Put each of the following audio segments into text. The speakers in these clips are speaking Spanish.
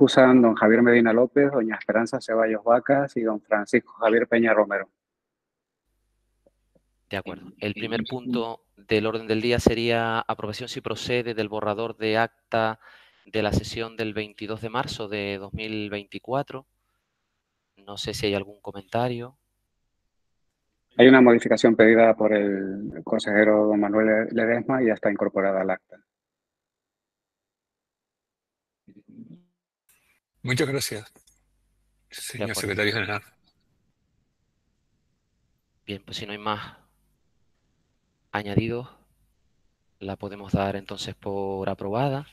excusan don Javier Medina López, doña Esperanza Ceballos Vacas y don Francisco Javier Peña Romero. De acuerdo. El primer punto del orden del día sería aprobación si procede del borrador de acta de la sesión del 22 de marzo de 2024. No sé si hay algún comentario. Hay una modificación pedida por el consejero don Manuel Ledesma y ya está incorporada al acta. Muchas gracias, De señor acuerdo. secretario general. Bien, pues si no hay más añadidos, la podemos dar entonces por aprobada.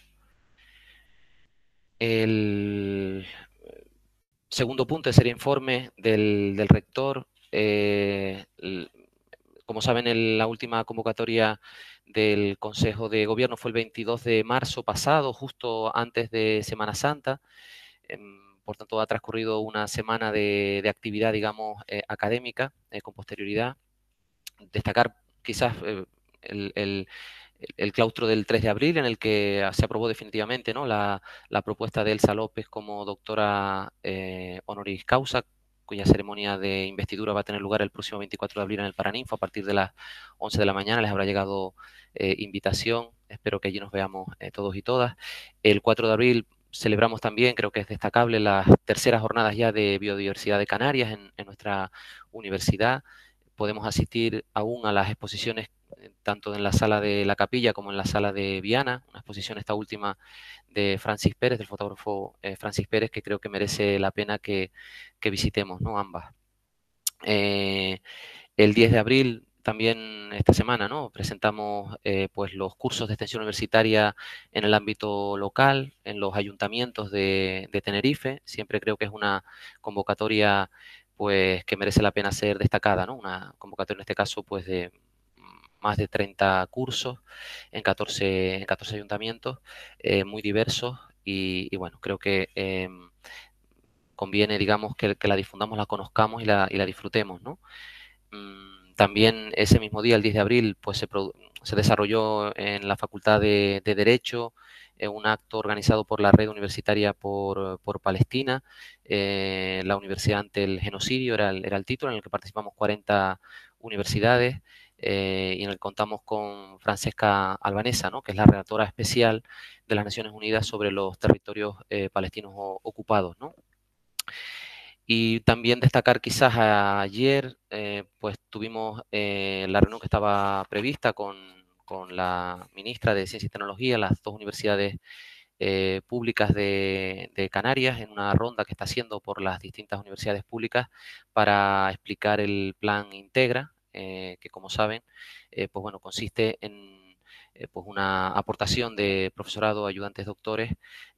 El segundo punto sería informe del rector. Como saben, la última convocatoria del Consejo de Gobierno fue el 22 de marzo pasado, justo antes de Semana Santa. Por tanto, ha transcurrido una semana de actividad, digamos, académica con posterioridad. Destacar quizás el claustro del 3 de abril, en el que se aprobó definitivamente, ¿no?, la propuesta de Elsa López como doctora honoris causa, cuya ceremonia de investidura va a tener lugar el próximo 24 de abril en el Paraninfo a partir de las 11 de la mañana. Les habrá llegado invitación. Espero que allí nos veamos todos y todas. El 4 de abril celebramos también, creo que es destacable, las terceras jornadas ya de biodiversidad de Canarias en nuestra universidad. Podemos asistir aún a las exposiciones tanto en la sala de la Capilla como en la sala de Viana, una exposición esta última de Francis Pérez, del fotógrafo Francis Pérez, que creo que merece la pena que visitemos, ¿no?, ambas. El 10 de abril, también esta semana, ¿no?, presentamos pues los cursos de extensión universitaria en el ámbito local, en los ayuntamientos de Tenerife. Siempre creo que es una convocatoria pues que merece la pena ser destacada, ¿no? Una convocatoria en este caso pues de más de 30 cursos en 14 ayuntamientos muy diversos y bueno, creo que conviene, digamos, que la difundamos, la conozcamos y la disfrutemos, ¿no? También ese mismo día, el 10 de abril, pues se desarrolló en la Facultad de Derecho un acto organizado por la Red Universitaria por Palestina, la Universidad ante el Genocidio era el título, en el que participamos 40 universidades y en el que contamos con Francesca Albanesa, ¿no?, que es la relatora especial de las Naciones Unidas sobre los territorios palestinos ocupados, ¿no? Y también destacar quizás ayer, pues tuvimos la reunión que estaba prevista con la ministra de Ciencia y Tecnología, las dos universidades públicas de Canarias, en una ronda que está haciendo por las distintas universidades públicas para explicar el plan Integra, que como saben, pues bueno, consiste en pues una aportación de profesorado, ayudantes, doctores,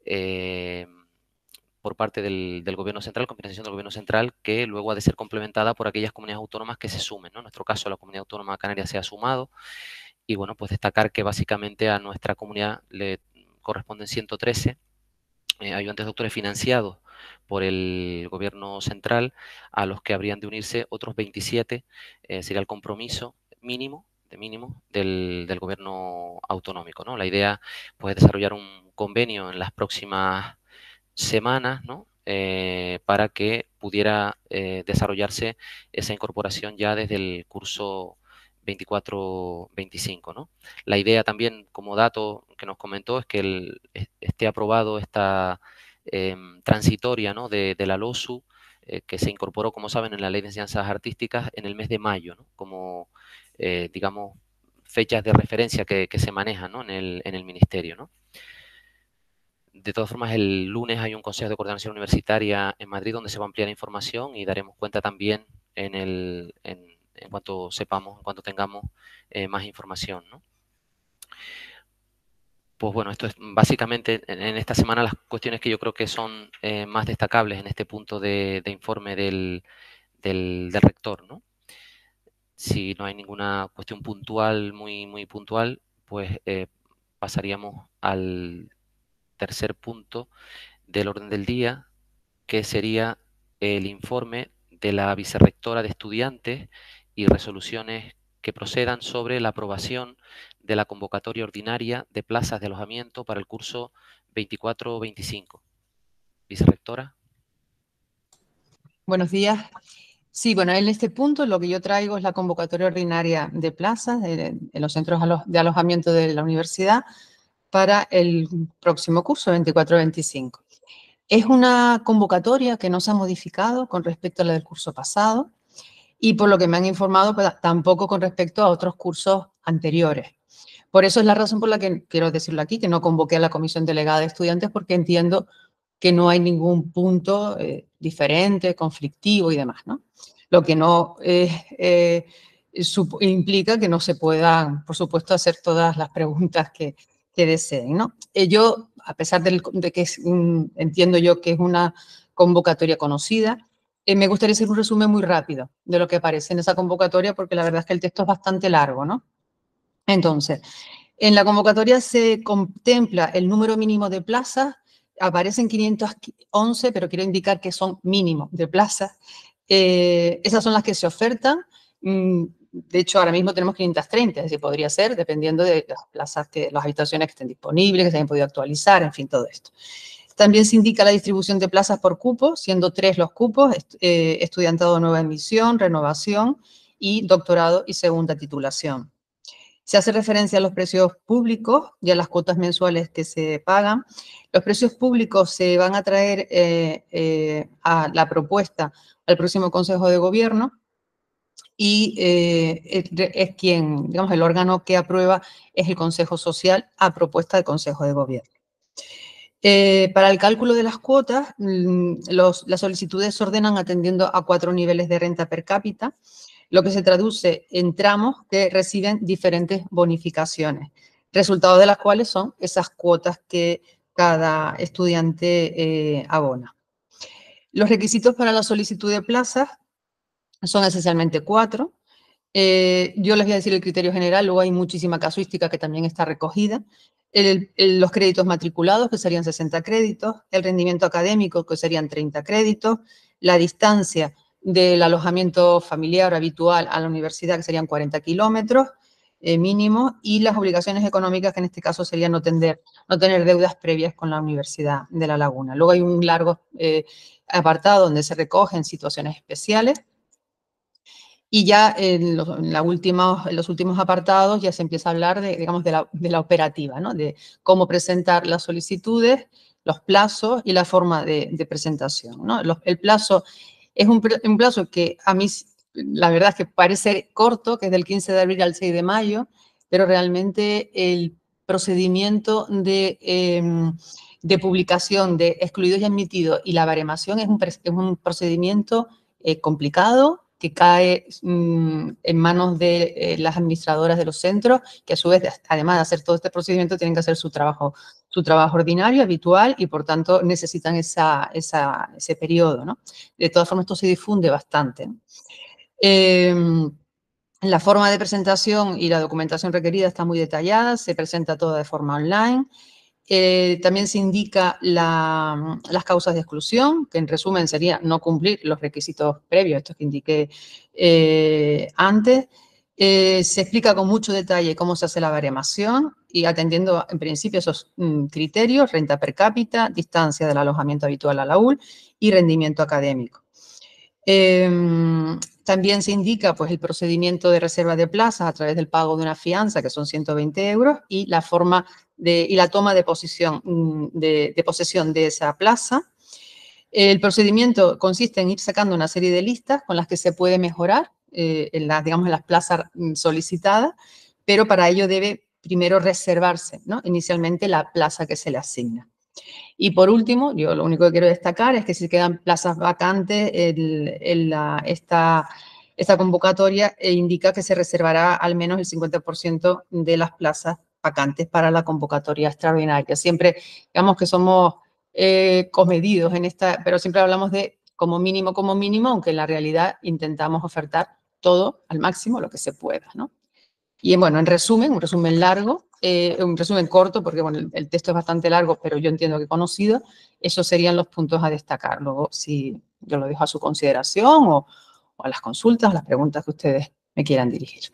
por parte del Gobierno central, con financiación del Gobierno central, que luego ha de ser complementada por aquellas comunidades autónomas que se sumen, ¿no? En nuestro caso, la Comunidad Autónoma de Canarias se ha sumado y, bueno, pues destacar que básicamente a nuestra comunidad le corresponden 113 ayudantes doctores financiados por el Gobierno central, a los que habrían de unirse otros 27, sería el compromiso mínimo del Gobierno autonómico, ¿no? La idea, pues, es desarrollar un convenio en las próximas semanas, ¿no?, para que pudiera desarrollarse esa incorporación ya desde el curso 24-25, ¿no? La idea también, como dato que nos comentó, es que esté aprobado esta transitoria, ¿no?, de la LOSU, que se incorporó, como saben, en la Ley de Enseñanzas Artísticas en el mes de mayo, ¿no?, como, digamos, fechas de referencia que se manejan, ¿no?, en el Ministerio, ¿no? De todas formas, el lunes hay un Consejo de Coordinación Universitaria en Madrid donde se va a ampliar la información y daremos cuenta también en cuanto sepamos, en cuanto tengamos más información, ¿no? Pues bueno, esto es básicamente en esta semana las cuestiones que yo creo que son más destacables en este punto de informe del rector, ¿no? Si no hay ninguna cuestión puntual, muy puntual, pues pasaríamos al tercer punto del orden del día, que sería el informe de la vicerrectora de estudiantes y resoluciones que procedan sobre la aprobación de la convocatoria ordinaria de plazas de alojamiento para el curso 24-25. vicerrectora. Buenos días. Sí, bueno, en este punto lo que yo traigo es la convocatoria ordinaria de plazas en los centros de alojamiento de la universidad para el próximo curso, 24-25. Es una convocatoria que no se ha modificado con respecto a la del curso pasado y por lo que me han informado, pues, tampoco con respecto a otros cursos anteriores. Por eso es la razón por la que quiero decirlo aquí, que no convoqué a la comisión delegada de estudiantes porque entiendo que no hay ningún punto diferente, conflictivo y demás, ¿no? Lo que no implica que no se puedan, por supuesto, hacer todas las preguntas que deseen, ¿no? Yo, a pesar de que entiendo yo que es una convocatoria conocida, me gustaría hacer un resumen muy rápido de lo que aparece en esa convocatoria, porque la verdad es que el texto es bastante largo, ¿no? Entonces, en la convocatoria se contempla el número mínimo de plazas, aparecen 511, pero quiero indicar que son mínimos de plazas. Esas son las que se ofertan. De hecho, ahora mismo tenemos 530, es decir, podría ser, dependiendo de las plazas, las habitaciones que estén disponibles, que se hayan podido actualizar, en fin, todo esto. También se indica la distribución de plazas por cupo, siendo 3 los cupos, estudiantado de nueva admisión, renovación y doctorado y segunda titulación. Se hace referencia a los precios públicos y a las cuotas mensuales que se pagan. Los precios públicos se van a traer a la propuesta al próximo Consejo de Gobierno y es quien, digamos, el órgano que aprueba es el Consejo Social a propuesta del Consejo de Gobierno. Para el cálculo de las cuotas, las solicitudes se ordenan atendiendo a 4 niveles de renta per cápita, lo que se traduce en tramos que reciben diferentes bonificaciones, resultado de las cuales son esas cuotas que cada estudiante abona. Los requisitos para la solicitud de plazas son esencialmente 4. Yo les voy a decir el criterio general, luego hay muchísima casuística que también está recogida. Los créditos matriculados, que serían 60 créditos, el rendimiento académico, que serían 30 créditos, la distancia del alojamiento familiar habitual a la universidad, que serían 40 kilómetros mínimo, y las obligaciones económicas, que en este caso serían no tener deudas previas con la Universidad de La Laguna. Luego hay un largo apartado donde se recogen situaciones especiales. Y ya en los últimos apartados ya se empieza a hablar de, digamos, de la operativa, ¿no? De cómo presentar las solicitudes, los plazos y la forma de presentación, ¿no? El plazo es un plazo que a mí, la verdad es que parece corto, que es del 15 de abril al 6 de mayo, pero realmente el procedimiento de publicación de excluidos y admitidos y la baremación es un procedimiento complicado, que cae en manos de las administradoras de los centros, que a su vez, además de hacer todo este procedimiento, tienen que hacer su trabajo ordinario, habitual, y por tanto necesitan ese periodo, ¿no? De todas formas, esto se difunde bastante, ¿no? La forma de presentación y la documentación requerida está muy detallada, se presenta toda de forma online. También se indica las causas de exclusión, que en resumen sería no cumplir los requisitos previos, estos que indiqué antes. Se explica con mucho detalle cómo se hace la baremación y atendiendo en principio esos criterios: renta per cápita, distancia del alojamiento habitual a la UL y rendimiento académico. También se indica, pues, el procedimiento de reserva de plazas a través del pago de una fianza, que son 120 euros, y la forma y la toma de posesión de esa plaza. El procedimiento consiste en ir sacando una serie de listas con las que se puede mejorar digamos, en las plazas solicitadas, pero para ello debe primero reservarse, ¿no?, inicialmente la plaza que se le asigna. Y por último, yo lo único que quiero destacar es que si quedan plazas vacantes, esta convocatoria indica que se reservará al menos el 50% de las plazas vacantes para la convocatoria extraordinaria. Siempre, digamos que somos comedidos en esta, pero siempre hablamos de como mínimo, aunque en la realidad intentamos ofertar todo al máximo lo que se pueda, ¿no? Y bueno, en resumen, un resumen largo, un resumen corto, porque bueno, el texto es bastante largo, pero yo entiendo que conocido, esos serían los puntos a destacar. Luego, si yo lo dejo a su consideración o a las consultas, a las preguntas que ustedes me quieran dirigir.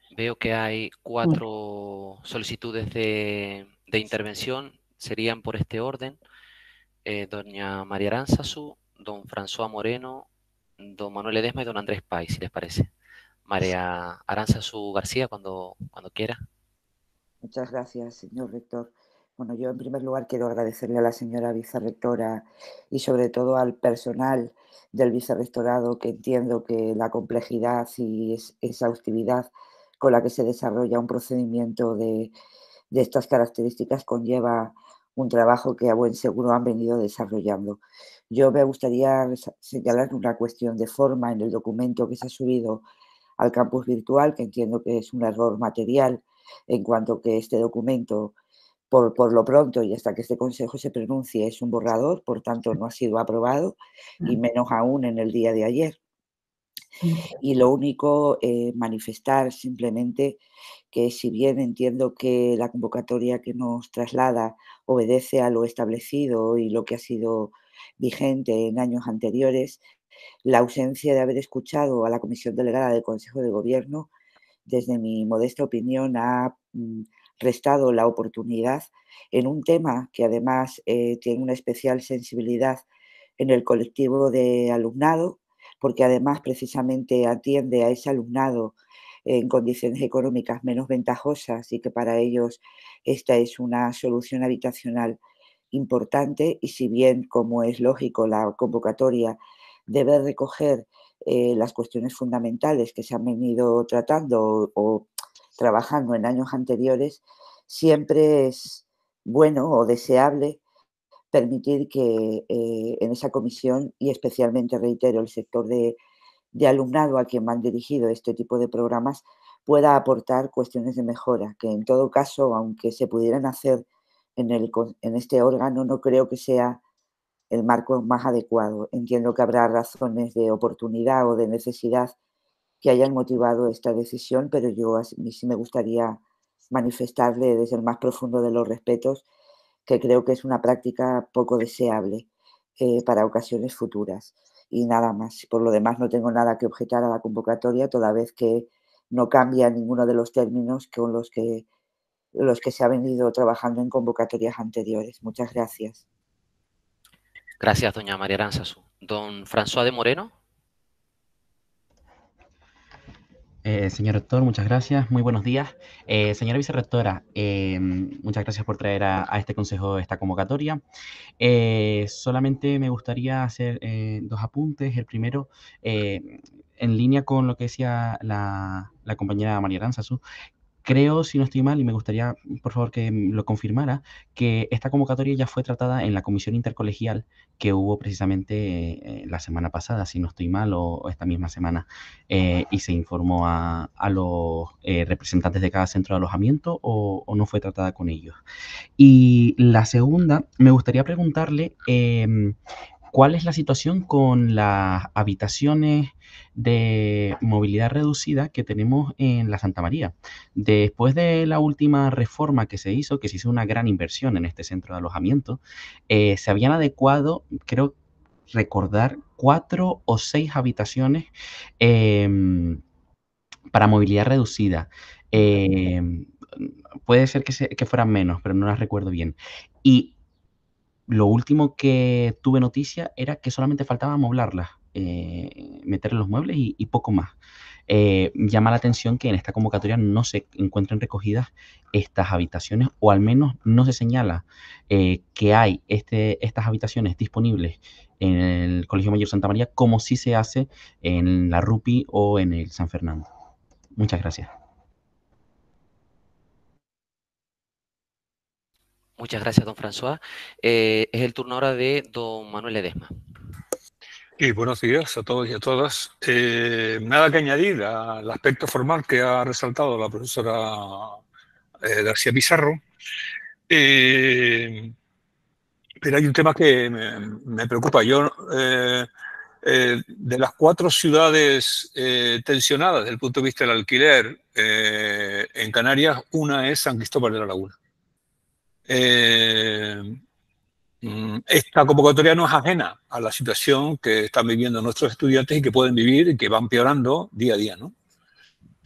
Veo que hay 4 solicitudes de intervención. Serían por este orden. Doña María Aránzazu, don François Moreno, don Manuel Ledesma y don Andrés Pais, si les parece. María Aránzazu García, cuando quiera. Muchas gracias, señor rector. Bueno, yo en primer lugar quiero agradecerle a la señora vicerrectora y sobre todo al personal del vicerrectorado, que entiendo que la complejidad y exhaustividad con la que se desarrolla un procedimiento de estas características conlleva un trabajo que a buen seguro han venido desarrollando. Yo me gustaría señalar una cuestión de forma en el documento que se ha subido al campus virtual, que entiendo que es un error material, en cuanto que este documento, por lo pronto y hasta que este consejo se pronuncie, es un borrador, por tanto no ha sido aprobado, y menos aún en el día de ayer. Y lo único, manifestar simplemente que, si bien entiendo que la convocatoria que nos traslada obedece a lo establecido y lo que ha sido vigente en años anteriores, la ausencia de haber escuchado a la comisión delegada del Consejo de Gobierno, desde mi modesta opinión, ha restado la oportunidad en un tema que además tiene una especial sensibilidad en el colectivo de alumnado, porque además precisamente atiende a ese alumnado en condiciones económicas menos ventajosas y que para ellos esta es una solución habitacional importante. Y si bien, como es lógico, la convocatoria debe recoger las cuestiones fundamentales que se han venido tratando o trabajando en años anteriores, siempre es bueno o deseable permitir que en esa comisión, y especialmente, reitero, el sector de alumnado a quien van dirigido este tipo de programas, pueda aportar cuestiones de mejora, que en todo caso, aunque se pudieran hacer en este órgano, no creo que sea el marco más adecuado. Entiendo que habrá razones de oportunidad o de necesidad que hayan motivado esta decisión, pero a mí sí me gustaría manifestarle desde el más profundo de los respetos que creo que es una práctica poco deseable para ocasiones futuras. Y nada más. Por lo demás, no tengo nada que objetar a la convocatoria, toda vez que no cambia ninguno de los términos con los que se ha venido trabajando en convocatorias anteriores. Muchas gracias. Gracias, doña María Aránzazu. Don François de Moreno. Señor rector, muchas gracias. Muy buenos días. Señora vicerrectora, muchas gracias por traer a este consejo esta convocatoria. Solamente me gustaría hacer 2 apuntes. El primero, en línea con lo que decía la compañera María Aránzazu. Creo, si no estoy mal, y me gustaría, por favor, que lo confirmara, que esta convocatoria ya fue tratada en la comisión intercolegial que hubo precisamente la semana pasada, si no estoy mal, o esta misma semana, y se informó a los representantes de cada centro de alojamiento, o no fue tratada con ellos. Y la segunda, me gustaría preguntarle ¿cuál es la situación con las habitaciones de movilidad reducida que tenemos en la Santa María? Después de la última reforma que se hizo una gran inversión en este centro de alojamiento, se habían adecuado, creo recordar, 4 o 6 habitaciones para movilidad reducida. Puede ser que fueran menos, pero no las recuerdo bien. Y lo último que tuve noticia era que solamente faltaba amoblarlas, meterle los muebles y poco más. Llama la atención que en esta convocatoria no se encuentren recogidas estas habitaciones, o al menos no se señala que hay estas habitaciones disponibles en el Colegio Mayor Santa María, como sí se hace en la RUPI o en el San Fernando. Muchas gracias. Muchas gracias, don François. Es el turno ahora de don Manuel Ledesma. Y buenos días a todos y a todas. Nada que añadir al aspecto formal que ha resaltado la profesora García Pizarro. Pero hay un tema que me preocupa. Yo, de las 4 ciudades tensionadas desde el punto de vista del alquiler en Canarias, una es San Cristóbal de la Laguna. Esta convocatoria no es ajena a la situación que están viviendo nuestros estudiantes y que pueden vivir y que va empeorando día a día, ¿no?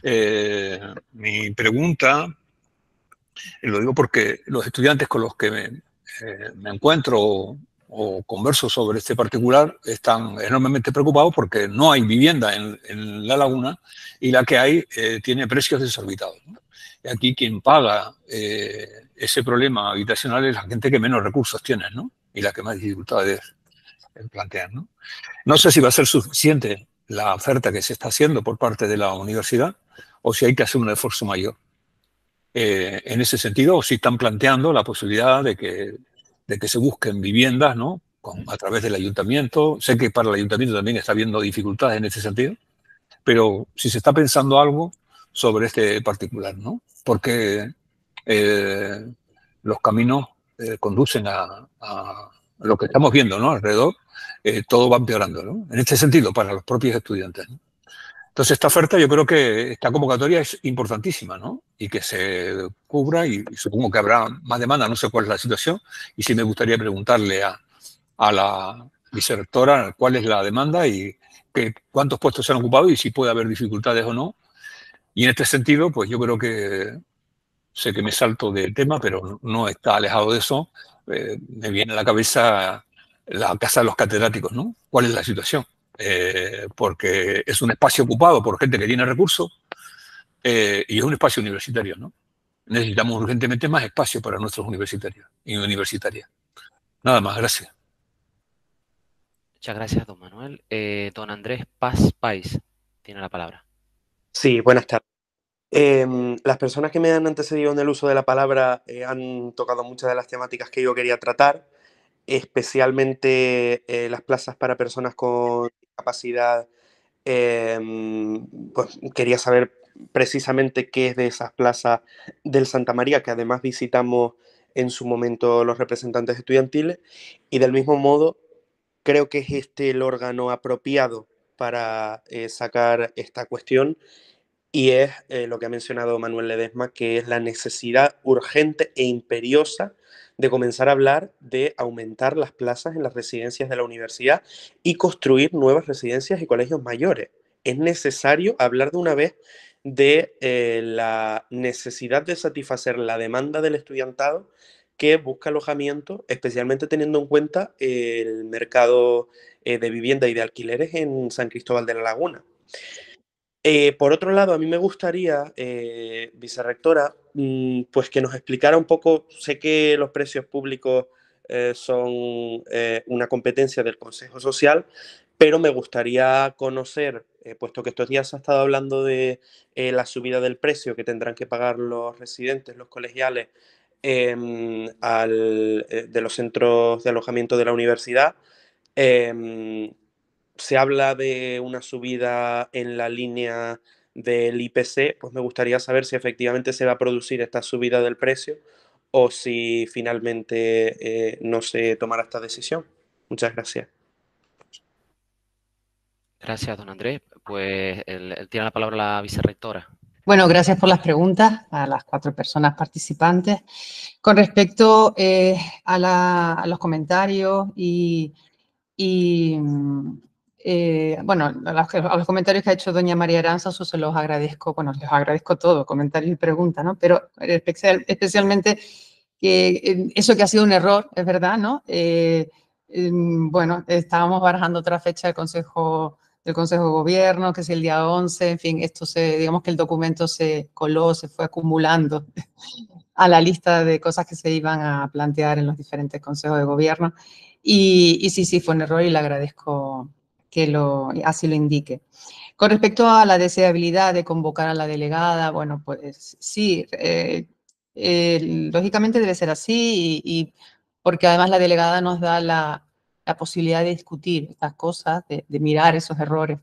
Mi pregunta, lo digo porque los estudiantes con los que me encuentro o converso sobre este particular están enormemente preocupados porque no hay vivienda en La Laguna y la que hay tiene precios desorbitados, ¿no? Y aquí quien paga ese problema habitacional es la gente que menos recursos tiene, ¿no? Y la que más dificultades plantean, ¿no? No sé si va a ser suficiente la oferta que se está haciendo por parte de la universidad o si hay que hacer un esfuerzo mayor en ese sentido, o si están planteando la posibilidad de que se busquen viviendas, ¿no? A través del ayuntamiento. Sé que para el ayuntamiento también está habiendo dificultades en ese sentido, pero si se está pensando algo sobre este particular, ¿no? Porque los caminos conducen a lo que estamos viendo, ¿no? Alrededor, todo va empeorando, ¿no? En este sentido, para los propios estudiantes, ¿no? Entonces, esta oferta, yo creo que esta convocatoria es importantísima, ¿no? Y que se cubra, y supongo que habrá más demanda, no sé cuál es la situación, y sí me gustaría preguntarle a la vicerrectora cuál es la demanda y cuántos puestos se han ocupado y si puede haber dificultades o no. Y en este sentido, pues yo creo que sé que me salto del tema, pero no está alejado de eso. Me viene a la cabeza la Casa de los Catedráticos, ¿no? ¿Cuál es la situación? Porque es un espacio ocupado por gente que tiene recursos y es un espacio universitario, ¿no? Necesitamos urgentemente más espacio para nuestros universitarios y universitarias. Nada más, gracias. Muchas gracias, don Manuel. Don Andrés Paz País tiene la palabra. Sí, buenas tardes. Las personas que me han antecedido en el uso de la palabra han tocado muchas de las temáticas que yo quería tratar, especialmente las plazas para personas con discapacidad. Pues quería saber precisamente qué es de esas plazas del Santa María, que además visitamos en su momento los representantes estudiantiles, y del mismo modo creo que es este el órgano apropiado para sacar esta cuestión, y es lo que ha mencionado Manuel Ledesma, que es la necesidad urgente e imperiosa de comenzar a hablar de aumentar las plazas en las residencias de la universidad y construir nuevas residencias y colegios mayores. Es necesario hablar de una vez de la necesidad de satisfacer la demanda del estudiantado que busca alojamiento, especialmente teniendo en cuenta el mercado de vivienda y de alquileres en San Cristóbal de la Laguna. Por otro lado, a mí me gustaría, vicerrectora, pues que nos explicara un poco, sé que los precios públicos son una competencia del Consejo Social, pero me gustaría conocer, puesto que estos días se ha estado hablando de la subida del precio que tendrán que pagar los residentes, los colegiales, de los centros de alojamiento de la universidad. Se habla de una subida en la línea del IPC, pues me gustaría saber si efectivamente se va a producir esta subida del precio o si finalmente no se tomará esta decisión. Muchas gracias. Gracias, don Andrés. Pues tiene la palabra la vicerrectora. Bueno, gracias por las preguntas a las 4 personas participantes. Con respecto a los comentarios bueno, a los comentarios que ha hecho doña María Aranzazu se los agradezco, bueno, les agradezco todo, comentarios y preguntas, ¿no? Pero especialmente eso que ha sido un error, es verdad, ¿no? Bueno, estábamos barajando otra fecha del Consejo de Gobierno, que es el día 11, en fin, digamos que el documento se coló, se fue acumulando a la lista de cosas que se iban a plantear en los diferentes consejos de gobierno. Y sí, fue un error y le agradezco que así lo indique. Con respecto a la deseabilidad de convocar a la delegada, bueno, pues sí, lógicamente debe ser así porque además la delegada nos da la posibilidad de discutir estas cosas, de mirar esos errores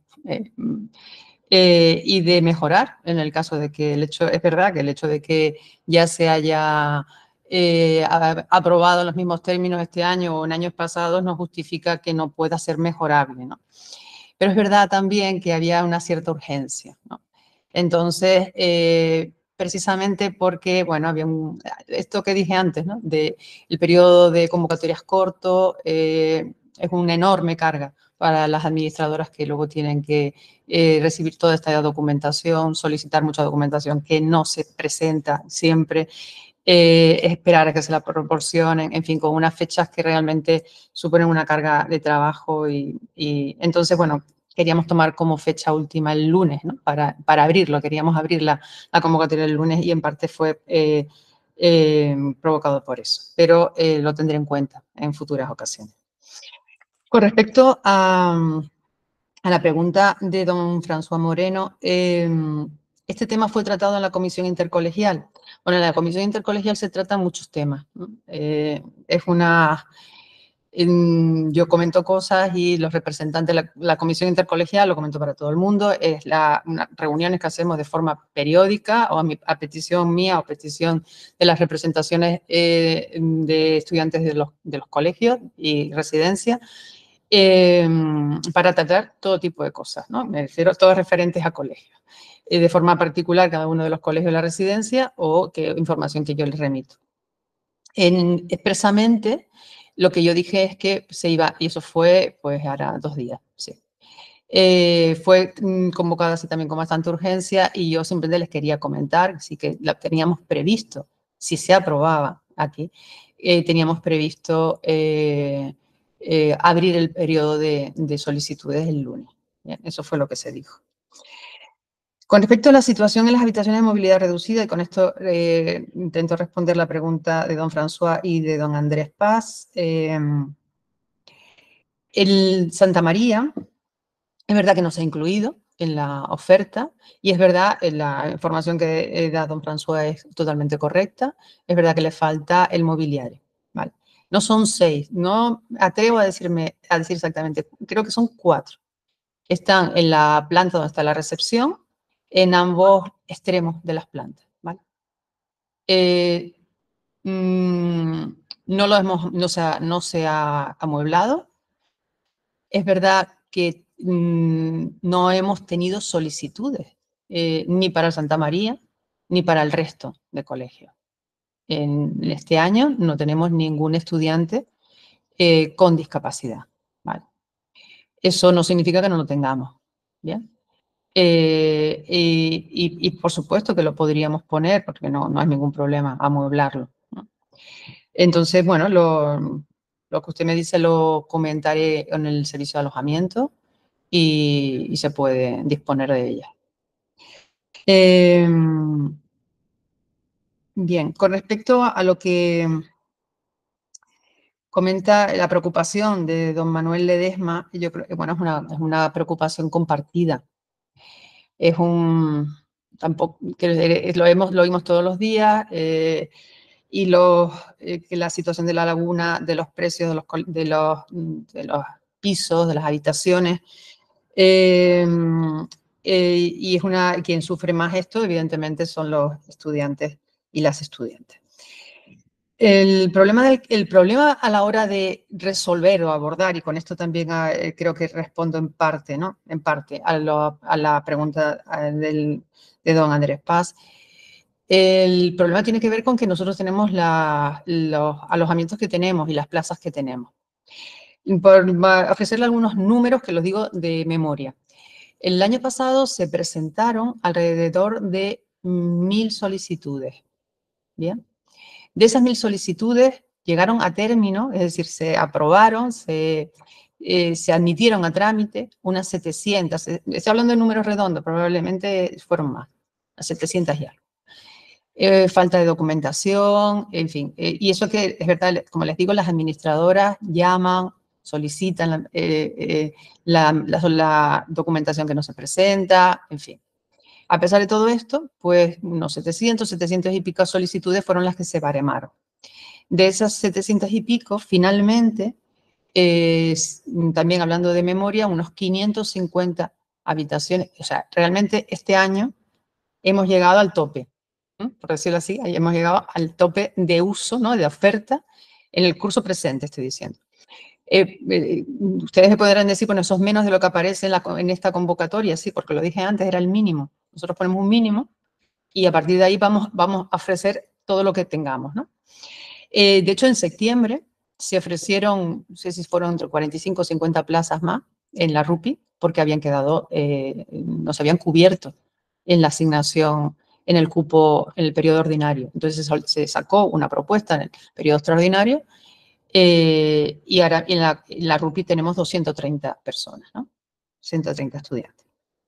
y de mejorar en el caso de que es verdad que el hecho de que ya se haya aprobado en los mismos términos este año o en años pasados no justifica que no pueda ser mejorable, ¿no? Pero es verdad también que había una cierta urgencia, ¿no? Entonces, precisamente porque, bueno, había esto que dije antes, ¿no? El periodo de convocatorias corto es una enorme carga para las administradoras que luego tienen que recibir toda esta documentación, solicitar mucha documentación que no se presenta siempre, esperar a que se la proporcionen, en fin, con unas fechas que realmente suponen una carga de trabajo y entonces, bueno, queríamos tomar como fecha última el lunes, ¿no? Para abrirlo, queríamos abrir la convocatoria el lunes y en parte fue provocado por eso, pero lo tendré en cuenta en futuras ocasiones. Con respecto a la pregunta de don François Moreno, este tema fue tratado en la comisión intercolegial. Bueno, en la comisión intercolegial se tratan muchos temas, ¿no? Yo comento cosas y los representantes de la comisión intercolegial, lo comento para todo el mundo, es unas reuniones que hacemos de forma periódica o a petición mía o petición de las representaciones de estudiantes de los colegios y residencias para tratar todo tipo de cosas, ¿no? Me refiero a todos referentes a colegios. De forma particular, cada uno de los colegios de la residencia o información que yo les remito. Expresamente, lo que yo dije es que se iba, y eso fue, pues, ahora 2 días, sí. Fue convocada así también con bastante urgencia y yo simplemente les quería comentar, así que la teníamos previsto, si se aprobaba aquí, teníamos previsto abrir el periodo de solicitudes el lunes. Bien, eso fue lo que se dijo. Con respecto a la situación en las habitaciones de movilidad reducida, y con esto intento responder la pregunta de don François y de don Andrés Paz, el Santa María, es verdad que no se ha incluido en la oferta y es verdad, la información que da don François es totalmente correcta, es verdad que le falta el mobiliario, ¿vale? No son 6, no atrevo a decir exactamente, creo que son 4. Están en la planta donde está la recepción, en ambos extremos de las plantas, ¿vale? No se ha amueblado. Es verdad que no hemos tenido solicitudes, ni para Santa María, ni para el resto de colegios. En este año no tenemos ningún estudiante con discapacidad, ¿vale? Eso no significa que no lo tengamos, ¿bien? Y por supuesto que lo podríamos poner, porque no hay ningún problema amueblarlo, ¿no? Entonces, bueno, lo que usted me dice lo comentaré en el servicio de alojamiento y se puede disponer de ella. Bien, con respecto a lo que comenta la preocupación de don Manuel Ledesma, yo creo que, bueno, es una preocupación compartida. Tampoco, que lo oímos todos los días, y que la situación de la laguna, de los precios de los pisos, de las habitaciones, y quien sufre más esto, evidentemente, son los estudiantes y las estudiantes. El problema a la hora de resolver o abordar, y con esto también creo que respondo en parte, ¿no? En parte a la pregunta de don Andrés Paz. El problema tiene que ver con que nosotros tenemos los alojamientos que tenemos y las plazas que tenemos. Por ofrecerle algunos números que los digo de memoria. El año pasado se presentaron alrededor de 1000 solicitudes. Bien. De esas 1000 solicitudes llegaron a término, es decir, se aprobaron, se admitieron a trámite unas 700. Estoy hablando de números redondos, probablemente fueron más, a 700 y algo. Falta de documentación, en fin. Y eso que es verdad, como les digo, las administradoras llaman, solicitan la documentación que no se presenta, en fin. A pesar de todo esto, pues unos 700 y pico solicitudes fueron las que se baremaron. De esas 700 y pico, finalmente, también hablando de memoria, unos 550 habitaciones. O sea, realmente este año hemos llegado al tope, ¿no? Por decirlo así, hemos llegado al tope de uso, ¿no? De oferta en el curso presente, estoy diciendo. Ustedes me podrán decir, bueno, eso es menos de lo que aparece en esta convocatoria, sí, porque lo dije antes, era el mínimo. Nosotros ponemos un mínimo y a partir de ahí vamos a ofrecer todo lo que tengamos, ¿no? De hecho, en septiembre se ofrecieron, no sé si fueron entre 45 o 50 plazas más, en la RUPI porque habían quedado, no se habían cubierto en la asignación, en el cupo, en el periodo ordinario. Entonces se sacó una propuesta en el periodo extraordinario y ahora en la RUPI tenemos 230 personas, ¿no? 130 estudiantes.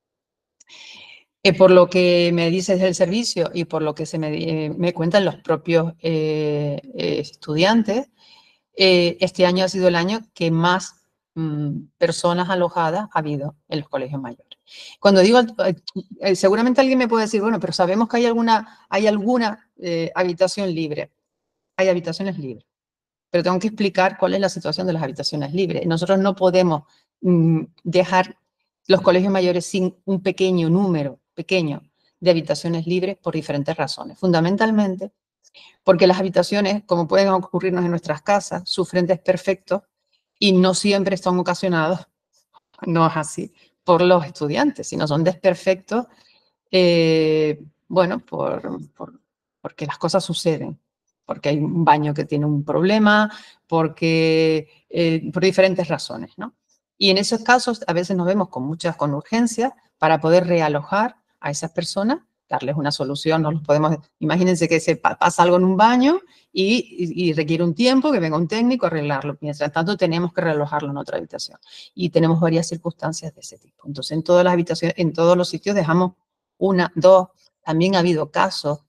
Por lo que me dices del servicio y por lo que me cuentan los propios estudiantes, este año ha sido el año que más personas alojadas ha habido en los colegios mayores. Cuando digo, seguramente alguien me puede decir, bueno, pero sabemos que hay alguna habitación libre. Hay habitaciones libres, pero tengo que explicar cuál es la situación de las habitaciones libres. Nosotros no podemos dejar los colegios mayores sin un pequeño número, de habitaciones libres por diferentes razones. Fundamentalmente, porque las habitaciones, como pueden ocurrirnos en nuestras casas, sufren desperfectos y no siempre están ocasionados, no es así, por los estudiantes, sino son desperfectos, bueno, porque las cosas suceden, porque hay un baño que tiene un problema, por diferentes razones, ¿no? Y en esos casos a veces nos vemos con urgencia para poder realojar a esas personas, darles una solución, no los podemos, imagínense que pasa algo en un baño y requiere un tiempo que venga un técnico a arreglarlo. Mientras tanto, tenemos que realojarlo en otra habitación. Y tenemos varias circunstancias de ese tipo. Entonces, en todas las habitaciones, en todos los sitios dejamos una, dos. También ha habido casos,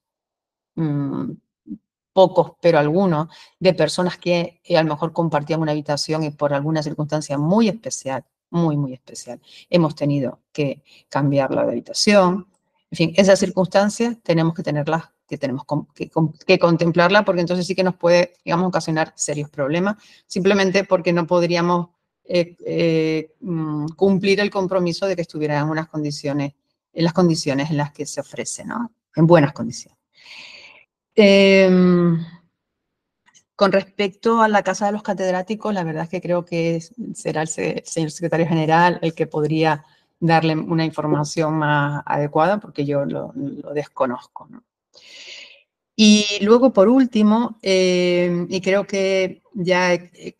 pocos, pero algunos, de personas que a lo mejor compartían una habitación y por alguna circunstancia muy especial, muy especial, hemos tenido que cambiarla de habitación. En fin, esas circunstancias tenemos que tenerlas, tenemos que contemplarla, porque entonces sí que nos puede, digamos, ocasionar serios problemas, simplemente porque no podríamos cumplir el compromiso de que estuviera en unas condiciones, en las condiciones en las que se ofrece, ¿no? En buenas condiciones. Con respecto a la Casa de los Catedráticos, la verdad es que creo que será el señor secretario general el que podría darle una información más adecuada, porque yo lo desconozco, ¿no? Y luego, por último, y creo que ya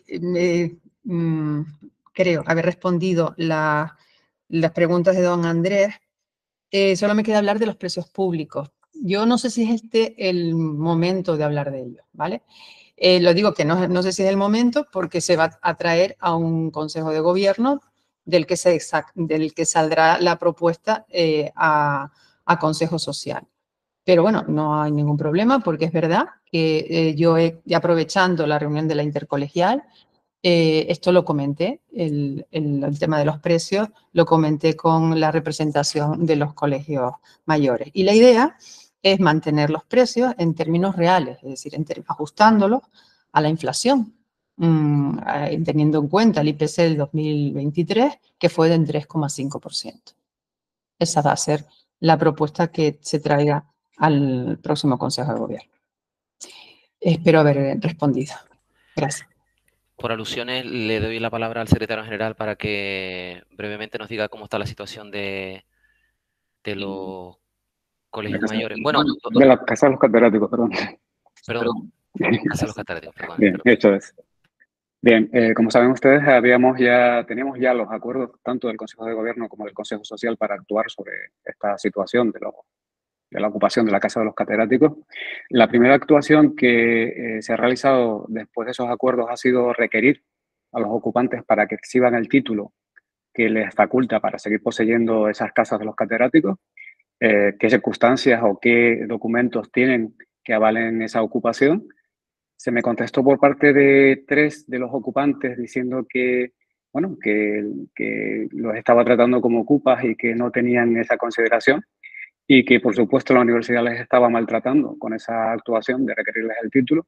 creo haber respondido las preguntas de don Andrés, solo me queda hablar de los precios públicos. Yo no sé si es este el momento de hablar de ello, ¿vale? Lo digo que no sé si es el momento porque se va a traer a un consejo de gobierno del que saldrá la propuesta a consejo social. Pero bueno, no hay ningún problema porque es verdad que yo, aprovechando la reunión de la intercolegial, esto lo comenté, el tema de los precios, lo comenté con la representación de los colegios mayores. Y la idea es mantener los precios en términos reales, es decir, ajustándolos a la inflación, teniendo en cuenta el IPC del 2023, que fue del 3,5%. Esa va a ser la propuesta que se traiga al próximo Consejo de Gobierno. Espero haber respondido. Gracias. Por alusiones, le doy la palabra al secretario general para que brevemente nos diga cómo está la situación de los colegios mayores. Bueno, de la Casa de los Catedráticos, perdón. Perdón, Casa de los Catedráticos, perdón. Bien, hecho es. Bien, como saben ustedes, teníamos ya los acuerdos tanto del Consejo de Gobierno como del Consejo Social para actuar sobre esta situación de la ocupación de la Casa de los Catedráticos. La primera actuación que se ha realizado después de esos acuerdos ha sido requerir a los ocupantes para que exhiban el título que les faculta para seguir poseyendo esas casas de los catedráticos, qué circunstancias o qué documentos tienen que avalen esa ocupación. Se me contestó por parte de 3 de los ocupantes diciendo que, bueno, que los estaba tratando como ocupas y que no tenían esa consideración y que, por supuesto, la universidad les estaba maltratando con esa actuación de requerirles el título.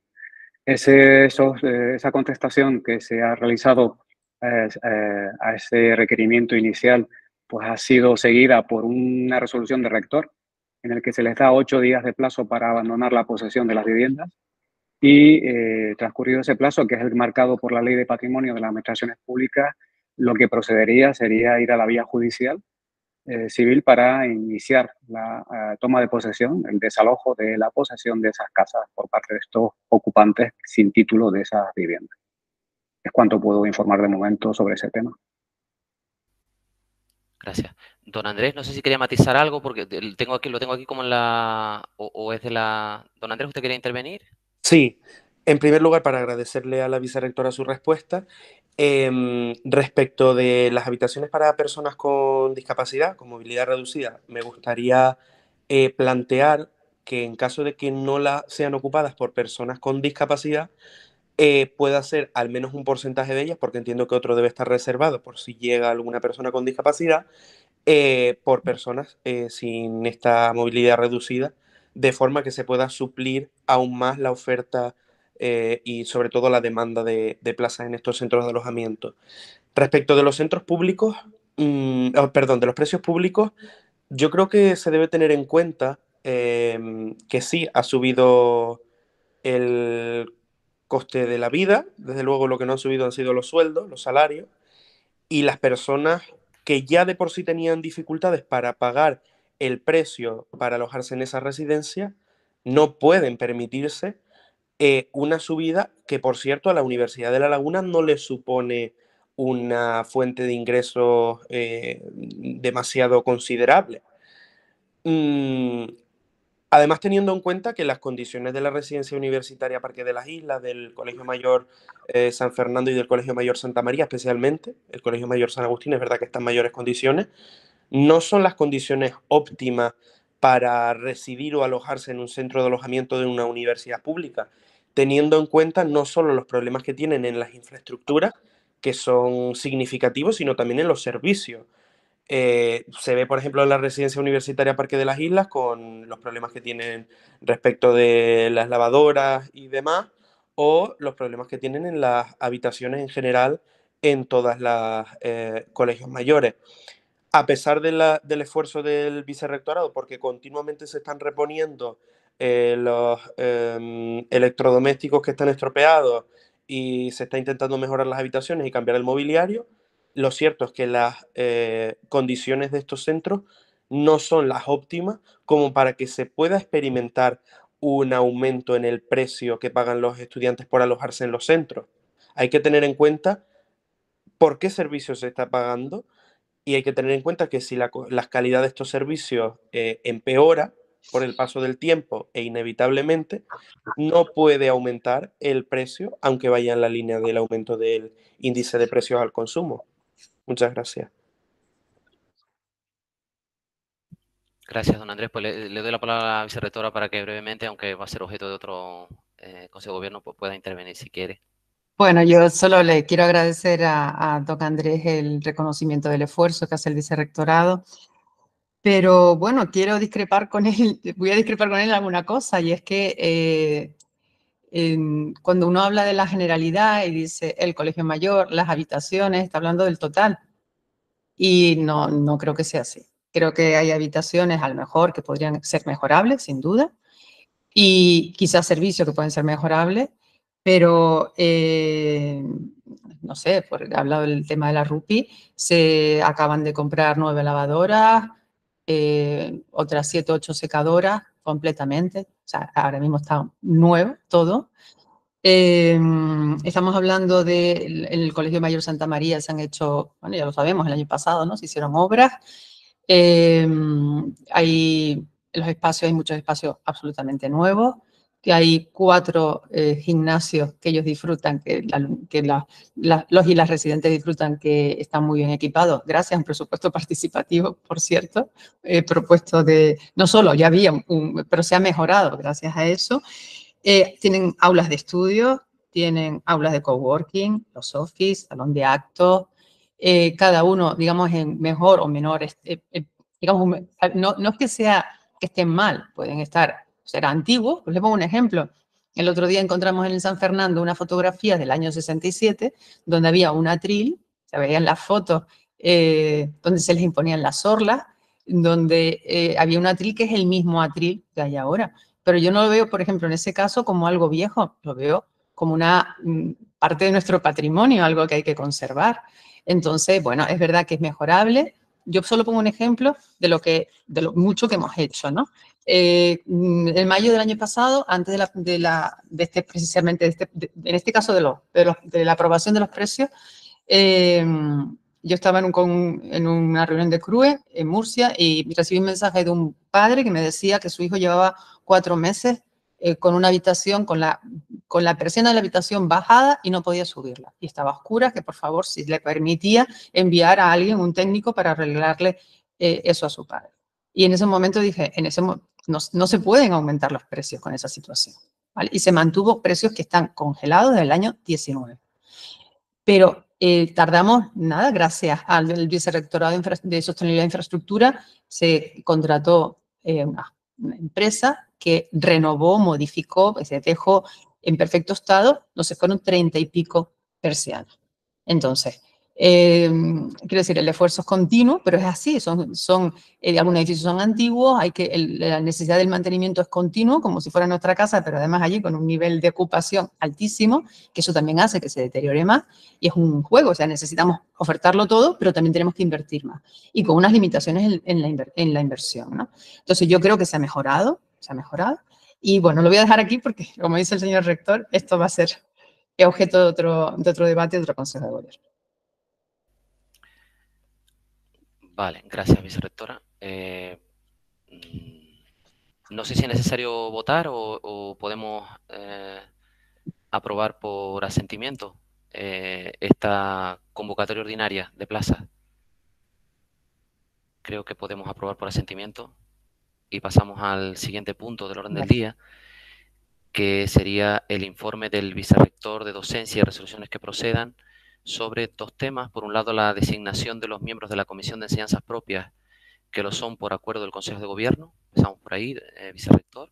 Esa contestación que se ha realizado a ese requerimiento inicial pues ha sido seguida por una resolución de rector en el que se les da 8 días de plazo para abandonar la posesión de las viviendas y transcurrido ese plazo, que es el marcado por la Ley de Patrimonio de las Administraciones Públicas, lo que procedería sería ir a la vía judicial civil para iniciar la toma de posesión, el desalojo de la posesión de esas casas por parte de estos ocupantes sin título de esas viviendas. Es cuanto puedo informar de momento sobre ese tema. Gracias. Don Andrés, no sé si quería matizar algo, porque lo tengo aquí como en la... o es de la... Don Andrés, ¿usted quería intervenir? Sí, en primer lugar, para agradecerle a la vicerrectora su respuesta. Respecto de las habitaciones para personas con discapacidad, con movilidad reducida, me gustaría plantear que en caso de que no sean ocupadas por personas con discapacidad, pueda ser al menos un porcentaje de ellas, porque entiendo que otro debe estar reservado por si llega alguna persona con discapacidad, por personas sin esta movilidad reducida, de forma que se pueda suplir aún más la oferta y sobre todo la demanda de plazas en estos centros de alojamiento. Respecto de los centros públicos, perdón, de los precios públicos, yo creo que se debe tener en cuenta que sí ha subido el coste de la vida, desde luego lo que no han subido han sido los sueldos, los salarios, y las personas que ya de por sí tenían dificultades para pagar el precio para alojarse en esa residencia, no pueden permitirse una subida que, por cierto, a la Universidad de La Laguna no le supone una fuente de ingresos demasiado considerable. Además, teniendo en cuenta que las condiciones de la residencia universitaria Parque de las Islas, del Colegio Mayor San Fernando y del Colegio Mayor Santa María, especialmente, el Colegio Mayor San Agustín, es verdad que está en mayores condiciones, no son las condiciones óptimas para residir o alojarse en un centro de alojamiento de una universidad pública, teniendo en cuenta no solo los problemas que tienen en las infraestructuras, que son significativos, sino también en los servicios. Se ve, por ejemplo, en la residencia universitaria Parque de las Islas con los problemas que tienen respecto de las lavadoras y demás, o los problemas que tienen en las habitaciones en general en todas las colegios mayores. A pesar del esfuerzo del vicerrectorado, porque continuamente se están reponiendo los electrodomésticos que están estropeados y se está intentando mejorar las habitaciones y cambiar el mobiliario, lo cierto es que las condiciones de estos centros no son las óptimas como para que se pueda experimentar un aumento en el precio que pagan los estudiantes por alojarse en los centros. Hay que tener en cuenta por qué servicio se está pagando y hay que tener en cuenta que si la calidad de estos servicios empeora por el paso del tiempo e inevitablemente, no puede aumentar el precio, aunque vaya en la línea del aumento del índice de precios al consumo. Muchas gracias. Gracias, don Andrés. Pues le doy la palabra a la vicerrectora para que brevemente, aunque va a ser objeto de otro Consejo de Gobierno, pues pueda intervenir si quiere. Bueno, yo solo le quiero agradecer a don Andrés el reconocimiento del esfuerzo que hace el vicerrectorado, pero bueno, quiero discrepar con él, voy a discrepar con él en alguna cosa, y es que cuando uno habla de la generalidad y dice el colegio mayor, las habitaciones, está hablando del total, y no creo que sea así. Creo que hay habitaciones a lo mejor que podrían ser mejorables, sin duda, y quizás servicios que pueden ser mejorables, pero no sé, he hablado del tema de la RUPI, se acaban de comprar 9 lavadoras, otras 7, 8 secadoras completamente, o sea, ahora mismo está nuevo todo. Estamos hablando en el Colegio Mayor Santa María se han hecho, bueno, ya lo sabemos, el año pasado, ¿no? Se hicieron obras. Hay muchos espacios absolutamente nuevos, que hay 4 gimnasios que ellos disfrutan, los y las residentes disfrutan, que están muy bien equipados, gracias a un presupuesto participativo, por cierto, propuesto no solo, ya había, pero se ha mejorado gracias a eso. Tienen aulas de estudio, tienen aulas de coworking, los office, salón de actos, cada uno, digamos, en mejor o menor, digamos, no es que estén mal, pueden ser antiguos. Pues les pongo un ejemplo. El otro día encontramos en San Fernando una fotografía del año 67, donde había un atril, se veían las fotos, donde se les imponían las orlas, donde había un atril que es el mismo atril que hay ahora. Pero yo no lo veo, por ejemplo, en ese caso como algo viejo, lo veo como una parte de nuestro patrimonio, algo que hay que conservar. Entonces, bueno, es verdad que es mejorable. Yo solo pongo un ejemplo de lo mucho que hemos hecho, ¿no? En mayo del año pasado, antes precisamente en este caso de la aprobación de los precios, yo estaba en una reunión de CRUE en Murcia y recibí un mensaje de un padre que me decía que su hijo llevaba 4 meses con una habitación, con la persiana de la habitación bajada y no podía subirla. Y estaba a oscuras, que por favor, si le permitía enviar a alguien, un técnico, para arreglarle eso a su padre. Y en ese momento dije, no se pueden aumentar los precios con esa situación, ¿vale? Y se mantuvo precios que están congelados desde el año 19. Pero tardamos nada, gracias al Vicerrectorado de Sostenibilidad e Infraestructura, se contrató una empresa que renovó, modificó, se dejó en perfecto estado, no sé, fueron 30 y pico persianas. Entonces, quiero decir, el esfuerzo es continuo, pero es así, algunos edificios son antiguos, la necesidad del mantenimiento es continuo, como si fuera nuestra casa, pero además allí con un nivel de ocupación altísimo, que eso también hace que se deteriore más, y es un juego, o sea, necesitamos ofertarlo todo, pero también tenemos que invertir más, y con unas limitaciones en la inversión, ¿no? Entonces, yo creo que se ha mejorado, y bueno, lo voy a dejar aquí porque, como dice el señor rector, esto va a ser objeto de otro debate, de otro consejo de gobierno. Vale, gracias, vicerrectora. No sé si es necesario votar o podemos aprobar por asentimiento esta convocatoria ordinaria de plazas. Creo que podemos aprobar por asentimiento y pasamos al siguiente punto del orden del día, que sería el informe del vicerrector de docencia y resoluciones que procedan sobre 2 temas. Por un lado, la designación de los miembros de la Comisión de Enseñanzas Propias, que lo son por acuerdo del Consejo de Gobierno. Empezamos por ahí, vicerrector.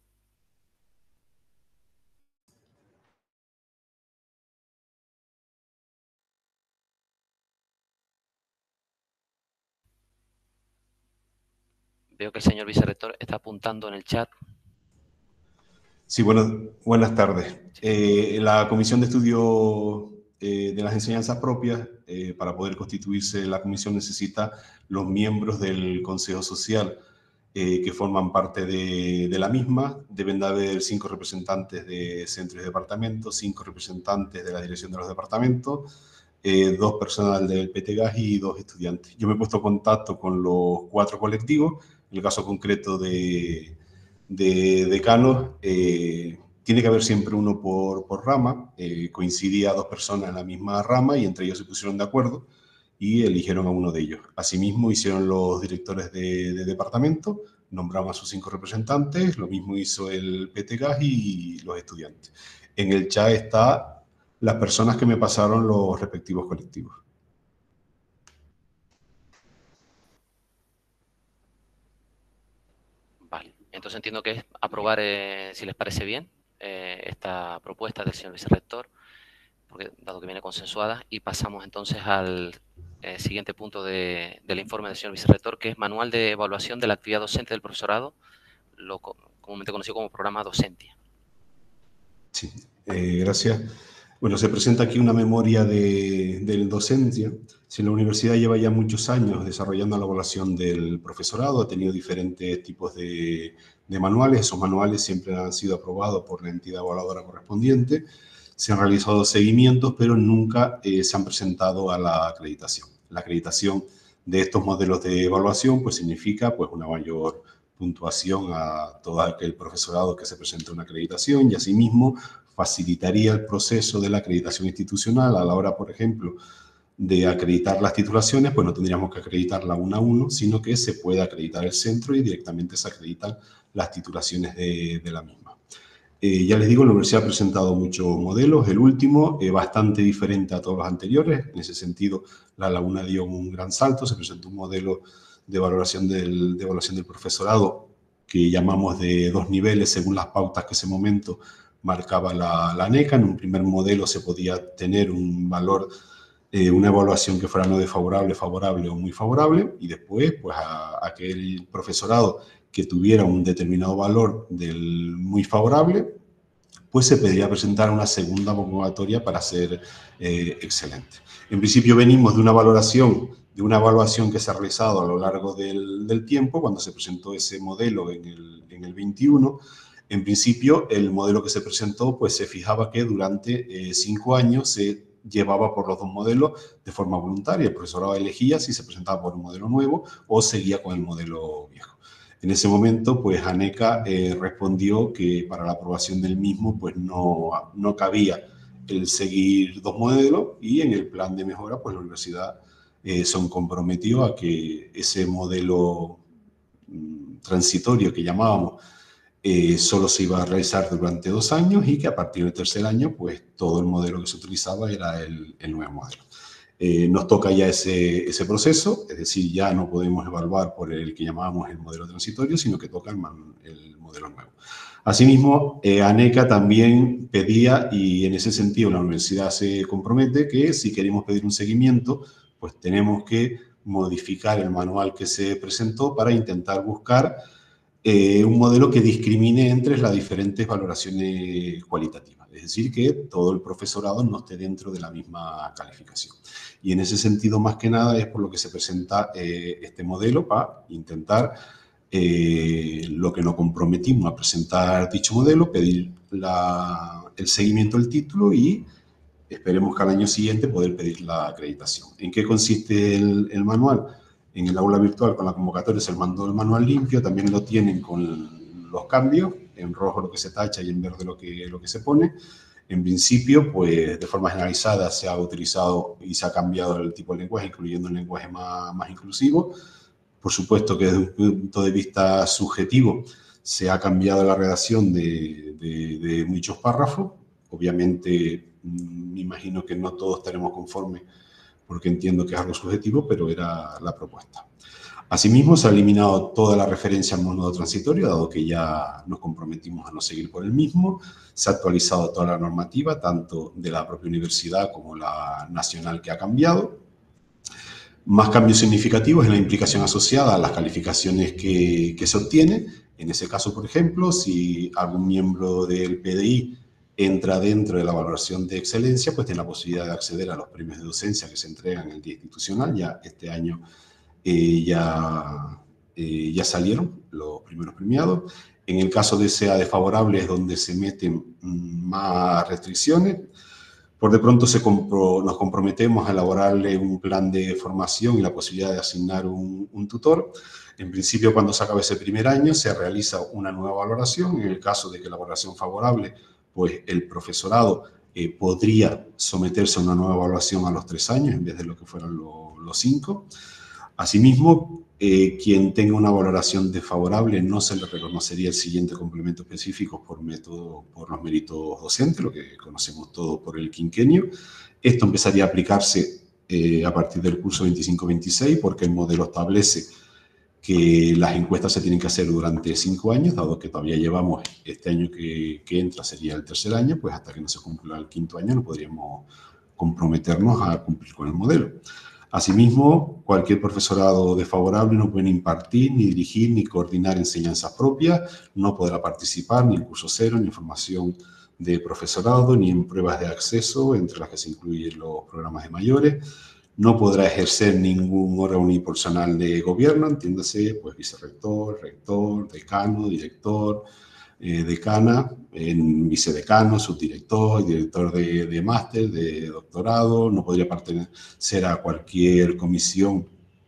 Veo que el señor vicerrector está apuntando en el chat. Sí, buenas tardes. La Comisión de Estudio de las Enseñanzas Propias, para poder constituirse la comisión, necesita los miembros del Consejo Social que forman parte de la misma. Deben de haber 5 representantes de centros y departamentos, 5 representantes de la dirección de los departamentos, 2 personal del PTGAS y 2 estudiantes. Yo me he puesto en contacto con los 4 colectivos. En el caso concreto de decanos, tiene que haber siempre uno por rama. Coincidía 2 personas en la misma rama y entre ellos se pusieron de acuerdo y eligieron a uno de ellos. Asimismo, hicieron los directores de departamento, nombraron a sus 5 representantes, lo mismo hizo el PTGAS y los estudiantes. En el chat están las personas que me pasaron los respectivos colectivos. Vale, entonces entiendo que es aprobar, si les parece bien, esta propuesta del señor vicerrector, porque dado que viene consensuada, y pasamos entonces al siguiente punto del informe del señor vicerrector, que es Manual de Evaluación de la Actividad Docente del Profesorado, comúnmente conocido como Programa Docentia. Sí, gracias. Bueno, se presenta aquí una memoria del docencia. Si la universidad lleva ya muchos años desarrollando la evaluación del profesorado, ha tenido diferentes tipos de manuales. Esos manuales siempre han sido aprobados por la entidad evaluadora correspondiente. Se han realizado seguimientos, pero nunca se han presentado a la acreditación. La acreditación de estos modelos de evaluación pues significa pues una mayor puntuación a todo aquel profesorado que se presente a una acreditación y asimismo facilitaría el proceso de la acreditación institucional. A la hora, por ejemplo, de acreditar las titulaciones, pues no tendríamos que acreditarla uno a uno, sino que se puede acreditar el centro y directamente se acreditan las titulaciones de la misma. Ya les digo, la universidad ha presentado muchos modelos. El último es bastante diferente a todos los anteriores. En ese sentido, La Laguna dio un gran salto. Se presentó un modelo de evaluación del profesorado que llamamos de 2 niveles según las pautas que ese momento marcaba la ANECA. En un primer modelo se podía tener un valor, una evaluación que fuera no desfavorable, favorable o muy favorable, y después pues a aquel profesorado que tuviera un determinado valor del muy favorable, pues se podría presentar una segunda convocatoria para ser excelente. En principio venimos de una evaluación que se ha realizado a lo largo del tiempo, cuando se presentó ese modelo en el 21. En principio, el modelo que se presentó pues se fijaba que durante 5 años se llevaba por los dos modelos de forma voluntaria. El profesorado elegía si se presentaba por un modelo nuevo o seguía con el modelo viejo. En ese momento, pues ANECA respondió que para la aprobación del mismo, pues no cabía el seguir dos modelos, y en el plan de mejora, pues la universidad se comprometió a que ese modelo transitorio que llamábamos solo se iba a realizar durante 2 años, y que a partir del tercer año, pues todo el modelo que se utilizaba era el nuevo modelo. Nos toca ya ese proceso, es decir, ya no podemos evaluar por el que llamábamos el modelo transitorio, sino que toca el modelo nuevo. Asimismo, ANECA también pedía, y en ese sentido la universidad se compromete, que si queremos pedir un seguimiento, pues tenemos que modificar el manual que se presentó para intentar buscar un modelo que discrimine entre las diferentes valoraciones cualitativas. Es decir, que todo el profesorado no esté dentro de la misma calificación. Y en ese sentido, más que nada, es por lo que se presenta este modelo, para intentar lo que nos comprometimos a presentar dicho modelo, pedir el seguimiento del título y esperemos que al año siguiente poder pedir la acreditación. ¿En qué consiste el manual? En el aula virtual con la convocatoria se mandó el manual limpio, también lo tienen con los cambios, en rojo lo que se tacha y en verde lo que se pone. En principio, pues de forma generalizada se ha utilizado y se ha cambiado el tipo de lenguaje, incluyendo un lenguaje más inclusivo. Por supuesto que desde un punto de vista subjetivo se ha cambiado la redacción de muchos párrafos. Obviamente, me imagino que no todos estaremos conformes, porque entiendo que es algo subjetivo, pero era la propuesta. Asimismo, se ha eliminado toda la referencia al modo transitorio, dado que ya nos comprometimos a no seguir por el mismo. Se ha actualizado toda la normativa, tanto de la propia universidad como la nacional, que ha cambiado. Más cambios significativos en la implicación asociada a las calificaciones que se obtienen. En ese caso, por ejemplo, si algún miembro del PDI entra dentro de la valoración de excelencia, pues tiene la posibilidad de acceder a los premios de docencia que se entregan en el día institucional. Ya este año ya salieron los primeros premiados. En el caso de sea desfavorable es donde se meten más restricciones. Por de pronto nos comprometemos a elaborarle un plan de formación y la posibilidad de asignar un tutor. En principio, cuando se acabe ese primer año, se realiza una nueva valoración. En el caso de que la valoración favorable, pues el profesorado podría someterse a una nueva evaluación a los 3 años en vez de lo que fueron los 5. Asimismo, quien tenga una valoración desfavorable no se le reconocería el siguiente complemento específico por los méritos docentes, lo que conocemos todos por el quinquenio. Esto empezaría a aplicarse a partir del curso 25-26, porque el modelo establece que las encuestas se tienen que hacer durante 5 años, dado que todavía llevamos este año que entra, sería el tercer año, pues hasta que no se cumpla el 5º año no podríamos comprometernos a cumplir con el modelo. Asimismo, cualquier profesorado desfavorable no puede impartir, ni dirigir, ni coordinar enseñanzas propias, no podrá participar ni en curso cero, ni en formación de profesorado, ni en pruebas de acceso, entre las que se incluyen los programas de mayores. No podrá ejercer ningún órgano unipersonal de gobierno, entiéndase, pues vicerrector, rector, decano, director, decana, vicedecano, subdirector, director de máster, de doctorado. No podría pertenecer a cualquier comisión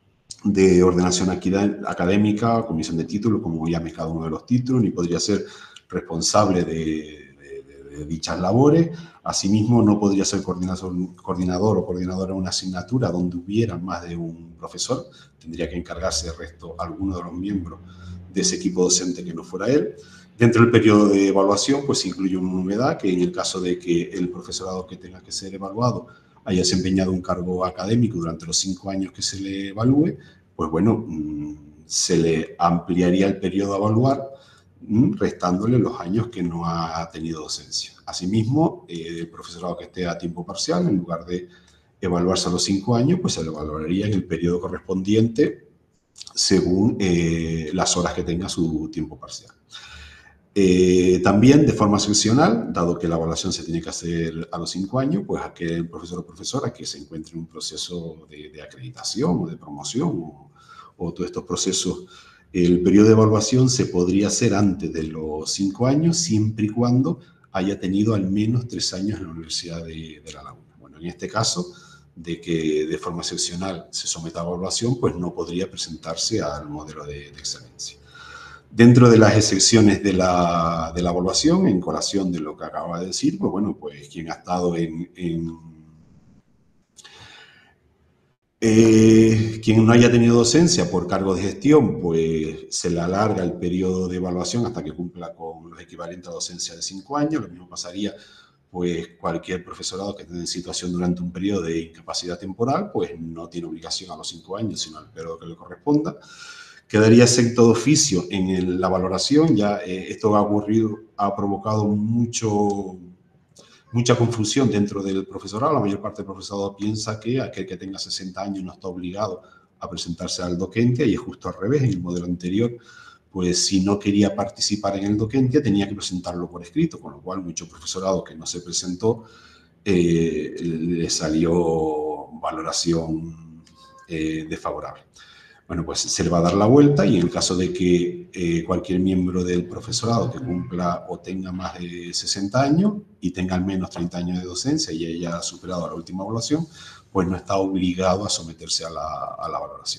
de ordenación académica, comisión de títulos, como llame cada uno de los títulos, ni podría ser responsable de dichas labores. Asimismo, no podría ser coordinador o coordinadora de una asignatura donde hubiera más de un profesor. Tendría que encargarse del resto alguno de los miembros de ese equipo docente que no fuera él. Dentro del periodo de evaluación, pues se incluye una novedad, que en el caso de que el profesorado que tenga que ser evaluado haya desempeñado un cargo académico durante los 5 años que se le evalúe, pues bueno, se le ampliaría el periodo a evaluar, restándole los años que no ha tenido docencia. Asimismo, el profesorado que esté a tiempo parcial, en lugar de evaluarse a los 5 años, pues se le evaluaría en el periodo correspondiente según las horas que tenga su tiempo parcial. También de forma excepcional, dado que la evaluación se tiene que hacer a los 5 años, pues aquel profesor o profesora que se encuentre en un proceso de acreditación o de promoción o todos estos procesos, el periodo de evaluación se podría hacer antes de los 5 años, siempre y cuando haya tenido al menos 3 años en la Universidad de La Laguna. Bueno, Bueno, en este caso, de que de forma excepcional se someta a evaluación, pues no podría presentarse al modelo de excelencia. Dentro de las excepciones de la evaluación, en colación de lo que acaba de decir, pues bueno, pues quien ha estado quien no haya tenido docencia por cargo de gestión, pues se le alarga el periodo de evaluación hasta que cumpla con los equivalentes a docencia de 5 años. Lo mismo pasaría, pues cualquier profesorado que esté en situación durante un periodo de incapacidad temporal, pues no tiene obligación a los 5 años, sino al periodo que le corresponda. Quedaría exento de oficio en la valoración. Ya esto ha provocado mucha confusión dentro del profesorado. La mayor parte del profesorado piensa que aquel que tenga 60 años no está obligado a presentarse al Docentia, y es justo al revés. En el modelo anterior, pues si no quería participar en el Docentia, tenía que presentarlo por escrito, con lo cual mucho profesorado que no se presentó le salió valoración desfavorable. Bueno, pues se le va a dar la vuelta, y en el caso de que cualquier miembro del profesorado que cumpla o tenga más de 60 años y tenga al menos 30 años de docencia y haya superado la última evaluación, pues no está obligado a someterse a la valoración.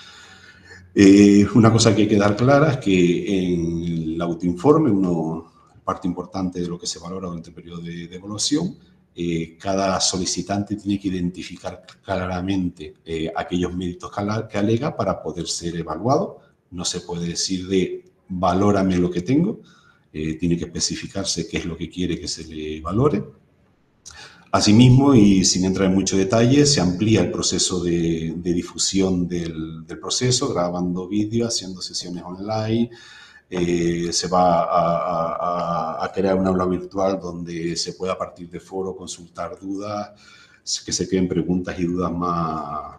Una cosa que hay que dar clara es que en el autoinforme, parte importante de lo que se valora durante el periodo de evaluación, cada solicitante tiene que identificar claramente aquellos méritos que alega para poder ser evaluado. No se puede decir de valórame lo que tengo, tiene que especificarse qué es lo que quiere que se le valore. Asimismo, y sin entrar en mucho detalle, se amplía el proceso de difusión del proceso, grabando vídeos, haciendo sesiones online. Se va a crear un aula virtual donde se pueda, a partir de foro, consultar dudas, que se queden preguntas y dudas más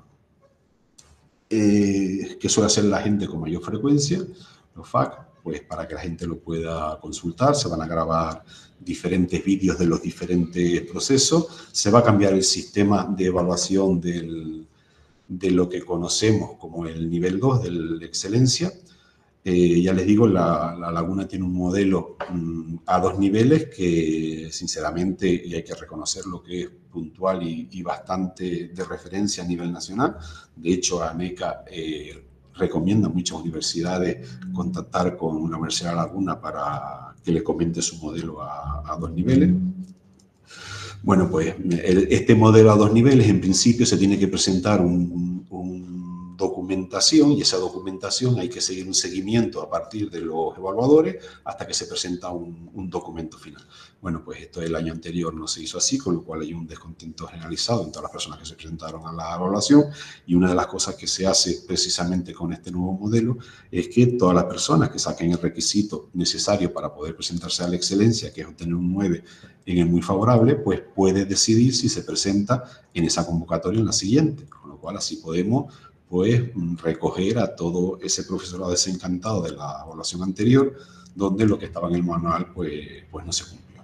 que suele hacer la gente con mayor frecuencia, los FAQ, pues para que la gente lo pueda consultar. Se van a grabar diferentes vídeos de los diferentes procesos. Se va a cambiar el sistema de evaluación de lo que conocemos como el nivel 2 de la excelencia. Ya les digo, la Laguna tiene un modelo a 2 niveles que, sinceramente, y hay que reconocer lo que es puntual y bastante de referencia a nivel nacional. De hecho, ANECA recomienda a muchas universidades contactar con una Universidad de La Laguna para que le comente su modelo a 2 niveles. Bueno, pues este modelo a 2 niveles, en principio, se tiene que presentar un documentación, y esa documentación hay que seguir un seguimiento a partir de los evaluadores hasta que se presenta un documento final. Bueno, pues esto el año anterior no se hizo así, con lo cual hay un descontento generalizado en todas las personas que se presentaron a la evaluación, y una de las cosas que se hace precisamente con este nuevo modelo es que todas las personas que saquen el requisito necesario para poder presentarse a la excelencia, que es obtener un 9 en el muy favorable, pues puede decidir si se presenta en esa convocatoria o en la siguiente, con lo cual así podemos pues recoger a todo ese profesorado desencantado de la evaluación anterior, donde lo que estaba en el manual pues no se cumplió.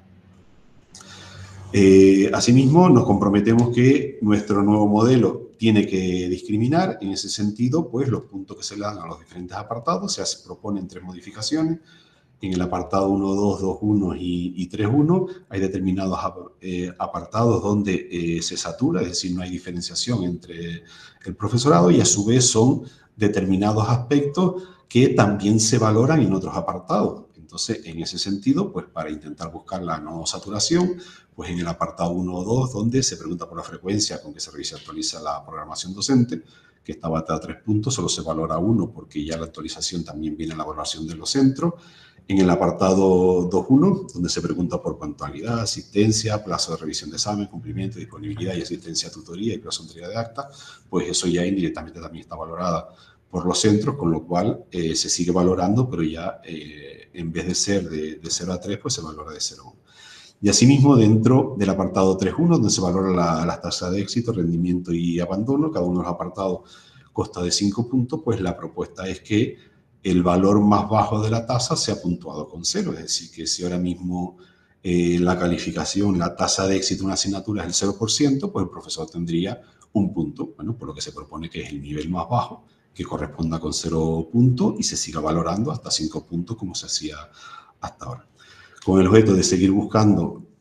Asimismo, nos comprometemos que nuestro nuevo modelo tiene que discriminar. En ese sentido, pues los puntos que se le dan a los diferentes apartados, se proponen 3 modificaciones. En el apartado 1.2, 2.1 y 3.1 hay determinados apartados donde se satura, es decir, no hay diferenciación entre el profesorado, y a su vez son determinados aspectos que también se valoran en otros apartados. Entonces, en ese sentido, pues para intentar buscar la no saturación, pues en el apartado 1 o 2, donde se pregunta por la frecuencia con que se revisa y actualiza la programación docente, que estaba a 3 puntos, solo se valora 1 porque ya la actualización también viene en la valoración de los centros. En el apartado 2.1, donde se pregunta por puntualidad, asistencia, plazo de revisión de examen, cumplimiento, disponibilidad y asistencia a tutoría y plazo de entrega de acta, pues eso ya indirectamente también está valorada por los centros, con lo cual se sigue valorando, pero ya en vez de ser de 0 a 3, pues se valora de 0 a 1. Y asimismo, dentro del apartado 3.1, donde se valora las tasas de éxito, rendimiento y abandono, cada uno de los apartados consta de 5 puntos, pues la propuesta es que el valor más bajo de la tasa sea puntuado con 0. Es decir, que si ahora mismo la calificación, la tasa de éxito de una asignatura es el 0%, pues el profesor tendría 1 punto. Bueno, por lo que se propone que es el nivel más bajo, que corresponda con 0 puntos y se siga valorando hasta 5 puntos como se hacía hasta ahora. Con el objeto de seguir buscando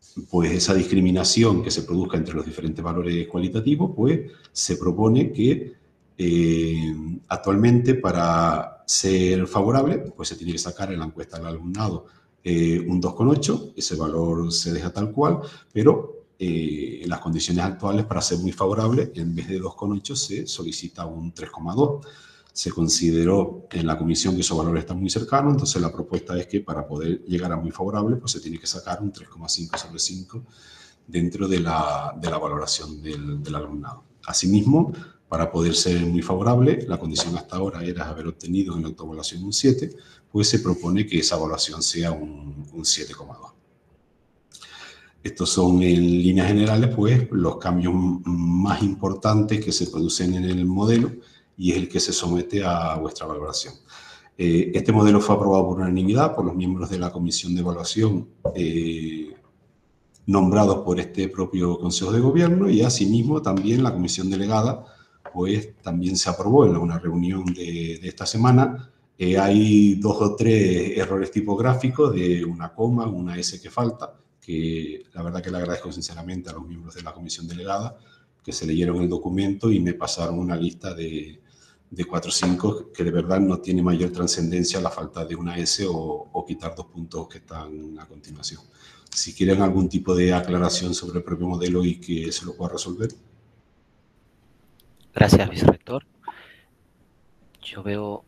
pues esa discriminación que se produzca entre los diferentes valores cualitativos, pues se propone que actualmente para ser favorable, pues se tiene que sacar en la encuesta del alumnado un 2,8, ese valor se deja tal cual, pero en las condiciones actuales, para ser muy favorable, en vez de 2,8 se solicita un 3,2. Se consideró en la comisión que esos valores están muy cercanos, entonces la propuesta es que para poder llegar a muy favorable, pues se tiene que sacar un 3,5 sobre 5 dentro de la valoración del alumnado. Asimismo, para poder ser muy favorable, la condición hasta ahora era haber obtenido en la autoevaluación un 7, pues se propone que esa evaluación sea un 7,2. Estos son, en líneas generales, pues, los cambios más importantes que se producen en el modelo y es el que se somete a vuestra valoración. Este modelo fue aprobado por unanimidad por los miembros de la Comisión de Evaluación nombrados por este propio Consejo de Gobierno, y asimismo también la Comisión Delegada, pues también se aprobó en una reunión de esta semana. Hay 2 o 3 errores tipográficos de una coma, una S que falta, que la verdad que le agradezco sinceramente a los miembros de la Comisión Delegada que se leyeron el documento y me pasaron una lista de 4 o 5 que de verdad no tiene mayor trascendencia la falta de una S o quitar 2 puntos que están a continuación. Si quieren algún tipo de aclaración sobre el propio modelo y que se lo pueda resolver. Gracias, vicerrector. Yo veo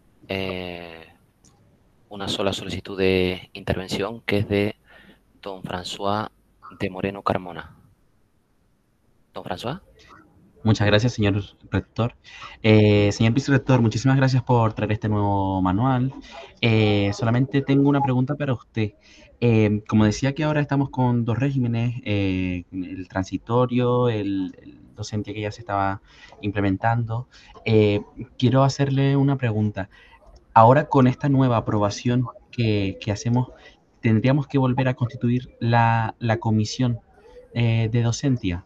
una sola solicitud de intervención, que es de don François de Moreno Carmona. Don François. Muchas gracias, señor rector. Señor vicerrector, muchísimas gracias por traer este nuevo manual. Solamente tengo una pregunta para usted. Como decía que ahora estamos con 2 regímenes, el transitorio, el docente que ya se estaba implementando, quiero hacerle una pregunta. Ahora, con esta nueva aprobación que hacemos, ¿tendríamos que volver a constituir la comisión de docencia?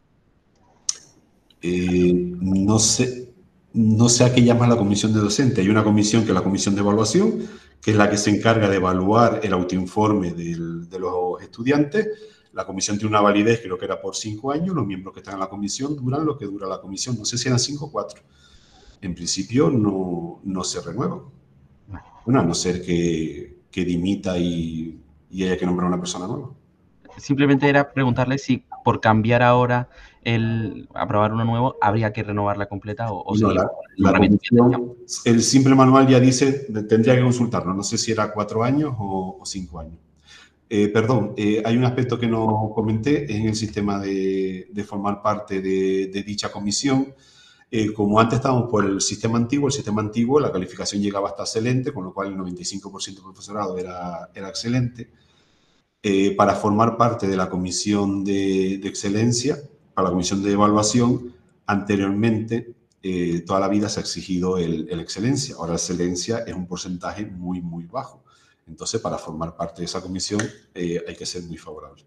No sé a qué llama la comisión de docente. Hay una comisión que es la comisión de evaluación, que es la que se encarga de evaluar el autoinforme de los estudiantes. La comisión tiene una validez, creo que era por 5 años. Los miembros que están en la comisión duran lo que dura la comisión. No sé si eran 5 o 4. En principio no se renueva. Bueno, a no ser que dimita y haya que nombrar a una persona nueva. Simplemente era preguntarle si por cambiar ahora aprobar uno nuevo, habría que renovarla completa o No, la comisión, el simple manual ya dice, tendría que consultarlo, no sé si era 4 años o 5 años. Perdón, hay un aspecto que no comenté en el sistema de formar parte de dicha comisión. Como antes estábamos por el sistema antiguo, la calificación llegaba hasta excelente, con lo cual el 95% del profesorado era excelente. Para formar parte de la comisión de excelencia, para la comisión de evaluación, anteriormente toda la vida se ha exigido el excelencia. Ahora la excelencia es un porcentaje muy, muy bajo. Entonces, para formar parte de esa comisión hay que ser muy favorable.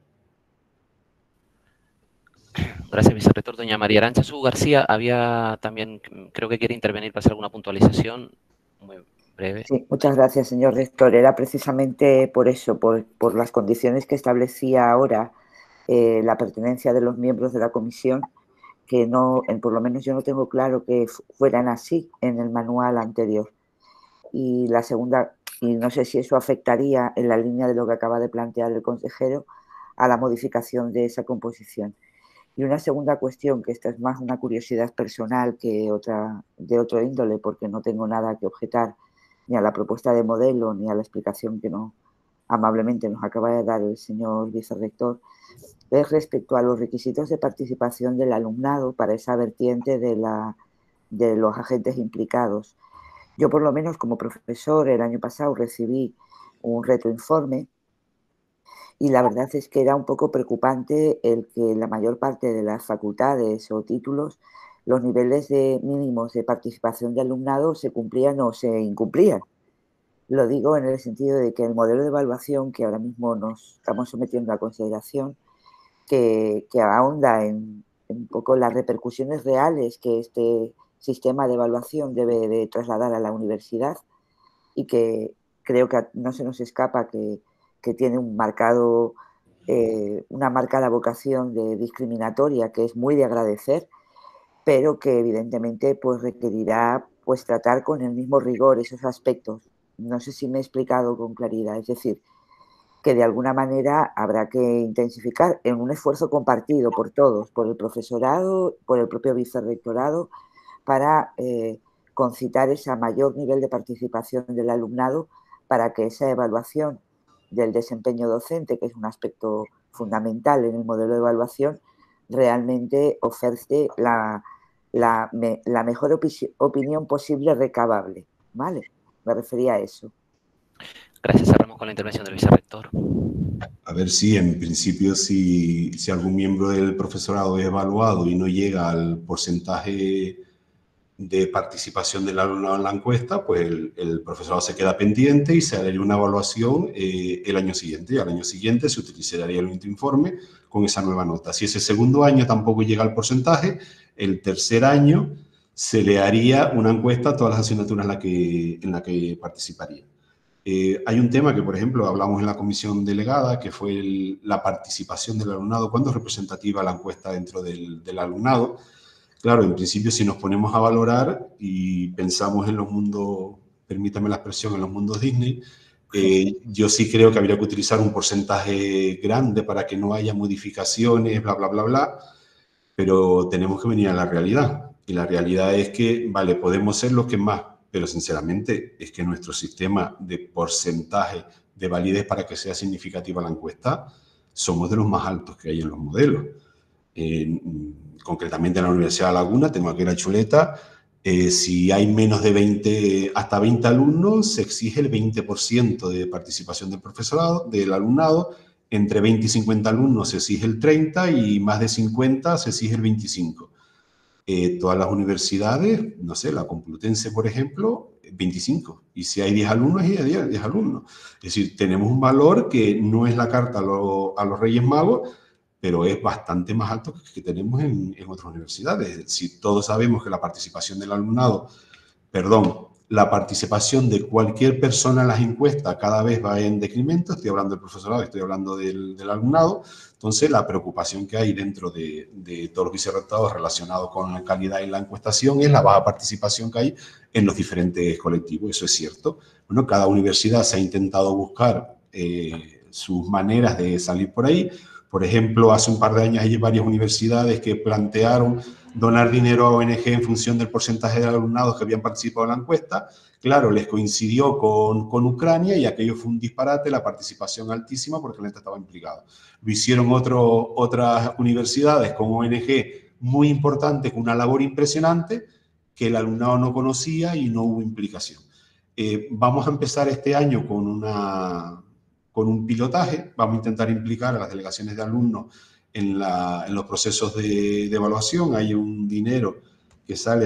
Gracias, vicerrector. Doña María Arantxa García había también, creo que quiere intervenir para hacer alguna puntualización muy breve. Sí, muchas gracias, señor rector. Era precisamente por eso, por las condiciones que establecía ahora la pertenencia de los miembros de la comisión, que no, por lo menos yo no tengo claro que fueran así en el manual anterior. Y la segunda, y no sé si eso afectaría en la línea de lo que acaba de plantear el consejero, a la modificación de esa composición. Y una segunda cuestión, que esta es más una curiosidad personal que otra de otro índole, porque no tengo nada que objetar ni a la propuesta de modelo ni a la explicación que amablemente nos acaba de dar el señor vicerrector, es respecto a los requisitos de participación del alumnado para esa vertiente de los agentes implicados. Yo, por lo menos, como profesor, el año pasado recibí un retroinforme y la verdad es que era un poco preocupante el que la mayor parte de las facultades o títulos, los niveles mínimos de participación de alumnado se cumplían o se incumplían. Lo digo en el sentido de que el modelo de evaluación que ahora mismo nos estamos sometiendo a consideración, que ahonda en un poco las repercusiones reales que este sistema de evaluación debe de trasladar a la universidad, y que creo que no se nos escapa que tiene un marcado una marcada vocación de discriminatoria que es muy de agradecer, pero que evidentemente pues requerirá pues tratar con el mismo rigor esos aspectos. No sé si me he explicado con claridad, es decir, que de alguna manera habrá que intensificar en un esfuerzo compartido por todos, por el profesorado, por el propio vicerrectorado, para concitar ese mayor nivel de participación del alumnado para que esa evaluación del desempeño docente, que es un aspecto fundamental en el modelo de evaluación, realmente ofrece la mejor opinión posible recabable, ¿vale? Me refería a eso. Gracias. Cerramos con la intervención del vicerrector. A ver si en principio si algún miembro del profesorado es evaluado y no llega al porcentaje de participación del alumnado en la encuesta, pues el profesorado se queda pendiente y se haría una evaluación el año siguiente. Y al año siguiente se utilizaría el último informe con esa nueva nota. Si ese segundo año tampoco llega al porcentaje, el tercer año se le haría una encuesta a todas las asignaturas en la que participaría. Hay un tema que, por ejemplo, hablamos en la comisión delegada, que fue la participación del alumnado. ¿Cuándo es representativa la encuesta dentro del alumnado? Claro, en principio, si nos ponemos a valorar y pensamos en los mundos, permítame la expresión, en los mundos Disney, yo sí creo que habría que utilizar un porcentaje grande para que no haya modificaciones, bla, bla, bla, bla, pero tenemos que venir a la realidad. Y la realidad es que, vale, podemos ser los que más, pero sinceramente es que nuestro sistema de porcentaje de validez para que sea significativa la encuesta somos de los más altos que hay en los modelos. Concretamente en la Universidad de Laguna, tengo aquí la chuleta, si hay menos de 20, hasta 20 alumnos, se exige el 20% de participación del profesorado, del alumnado. Entre 20 y 50 alumnos se exige el 30% y más de 50 se exige el 25%. Todas las universidades, no sé, la Complutense, por ejemplo, 25. Y si hay 10 alumnos, hay 10 alumnos. Es decir, tenemos un valor que no es la carta a los Reyes Magos, pero es bastante más alto que tenemos en otras universidades. Si todos sabemos que la participación del alumnado, la participación de cualquier persona en las encuestas cada vez va en decremento, estoy hablando del profesorado, estoy hablando del alumnado, entonces la preocupación que hay dentro de todos los vicerrectorados relacionados con la calidad y la encuestación es la baja participación que hay en los diferentes colectivos, eso es cierto. Bueno, cada universidad se ha intentado buscar sus maneras de salir por ahí. Por ejemplo, hace un par de años hay varias universidades que plantearon donar dinero a ONG en función del porcentaje de alumnados que habían participado en la encuesta. Claro, les coincidió con Ucrania y aquello fue un disparate, la participación altísima porque el ente estaba implicado. Lo hicieron otras universidades con ONG muy importantes, con una labor impresionante que el alumnado no conocía y no hubo implicación. Vamos a empezar este año con un pilotaje, vamos a intentar implicar a las delegaciones de alumnos en los procesos de evaluación. Hay un dinero que sale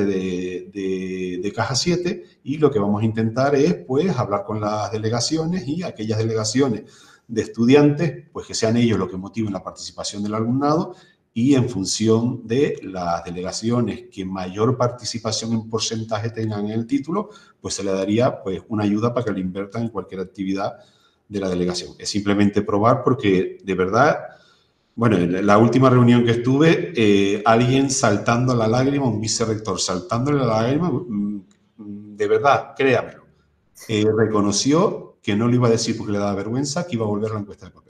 de Caja 7 y lo que vamos a intentar es pues hablar con las delegaciones y aquellas delegaciones de estudiantes, pues que sean ellos los que motiven la participación del alumnado y en función de las delegaciones que mayor participación en porcentaje tengan en el título, pues se le daría pues una ayuda para que lo inviertan en cualquier actividad de la delegación. Es simplemente probar porque de verdad, bueno, en la última reunión que estuve, alguien saltando a la lágrima, un vicerrector saltándole a la lágrima, de verdad, créamelo, reconoció que no lo iba a decir porque le daba vergüenza, que iba a volver a la encuesta de papel.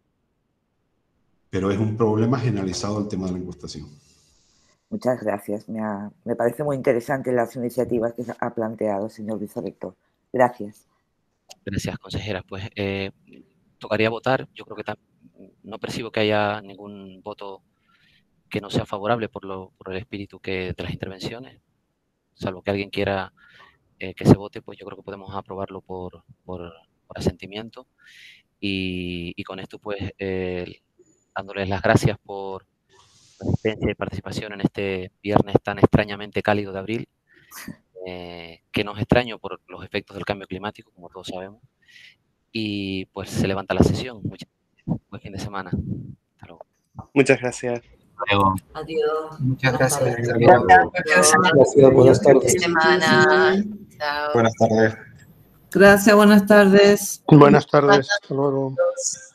Pero es un problema generalizado el tema de la encuestación. Muchas gracias. Me parece muy interesante las iniciativas que ha planteado, señor vicerrector. Gracias. Gracias, consejera. Pues tocaría votar. Yo creo que no percibo que haya ningún voto que no sea favorable por el espíritu de las intervenciones. Salvo que alguien quiera que se vote, pues yo creo que podemos aprobarlo por asentimiento. Y con esto, pues, dándoles las gracias por la asistencia y participación en este viernes tan extrañamente cálido de abril, que no es extraño por los efectos del cambio climático, como todos sabemos. Y pues se levanta la sesión. Buen fin de semana. Hasta luego. Muchas gracias. Hasta luego. Adiós. Muchas gracias. Gracias, buenas tardes. Buenas tardes. Gracias, buenas tardes. Buenas tardes, hasta luego.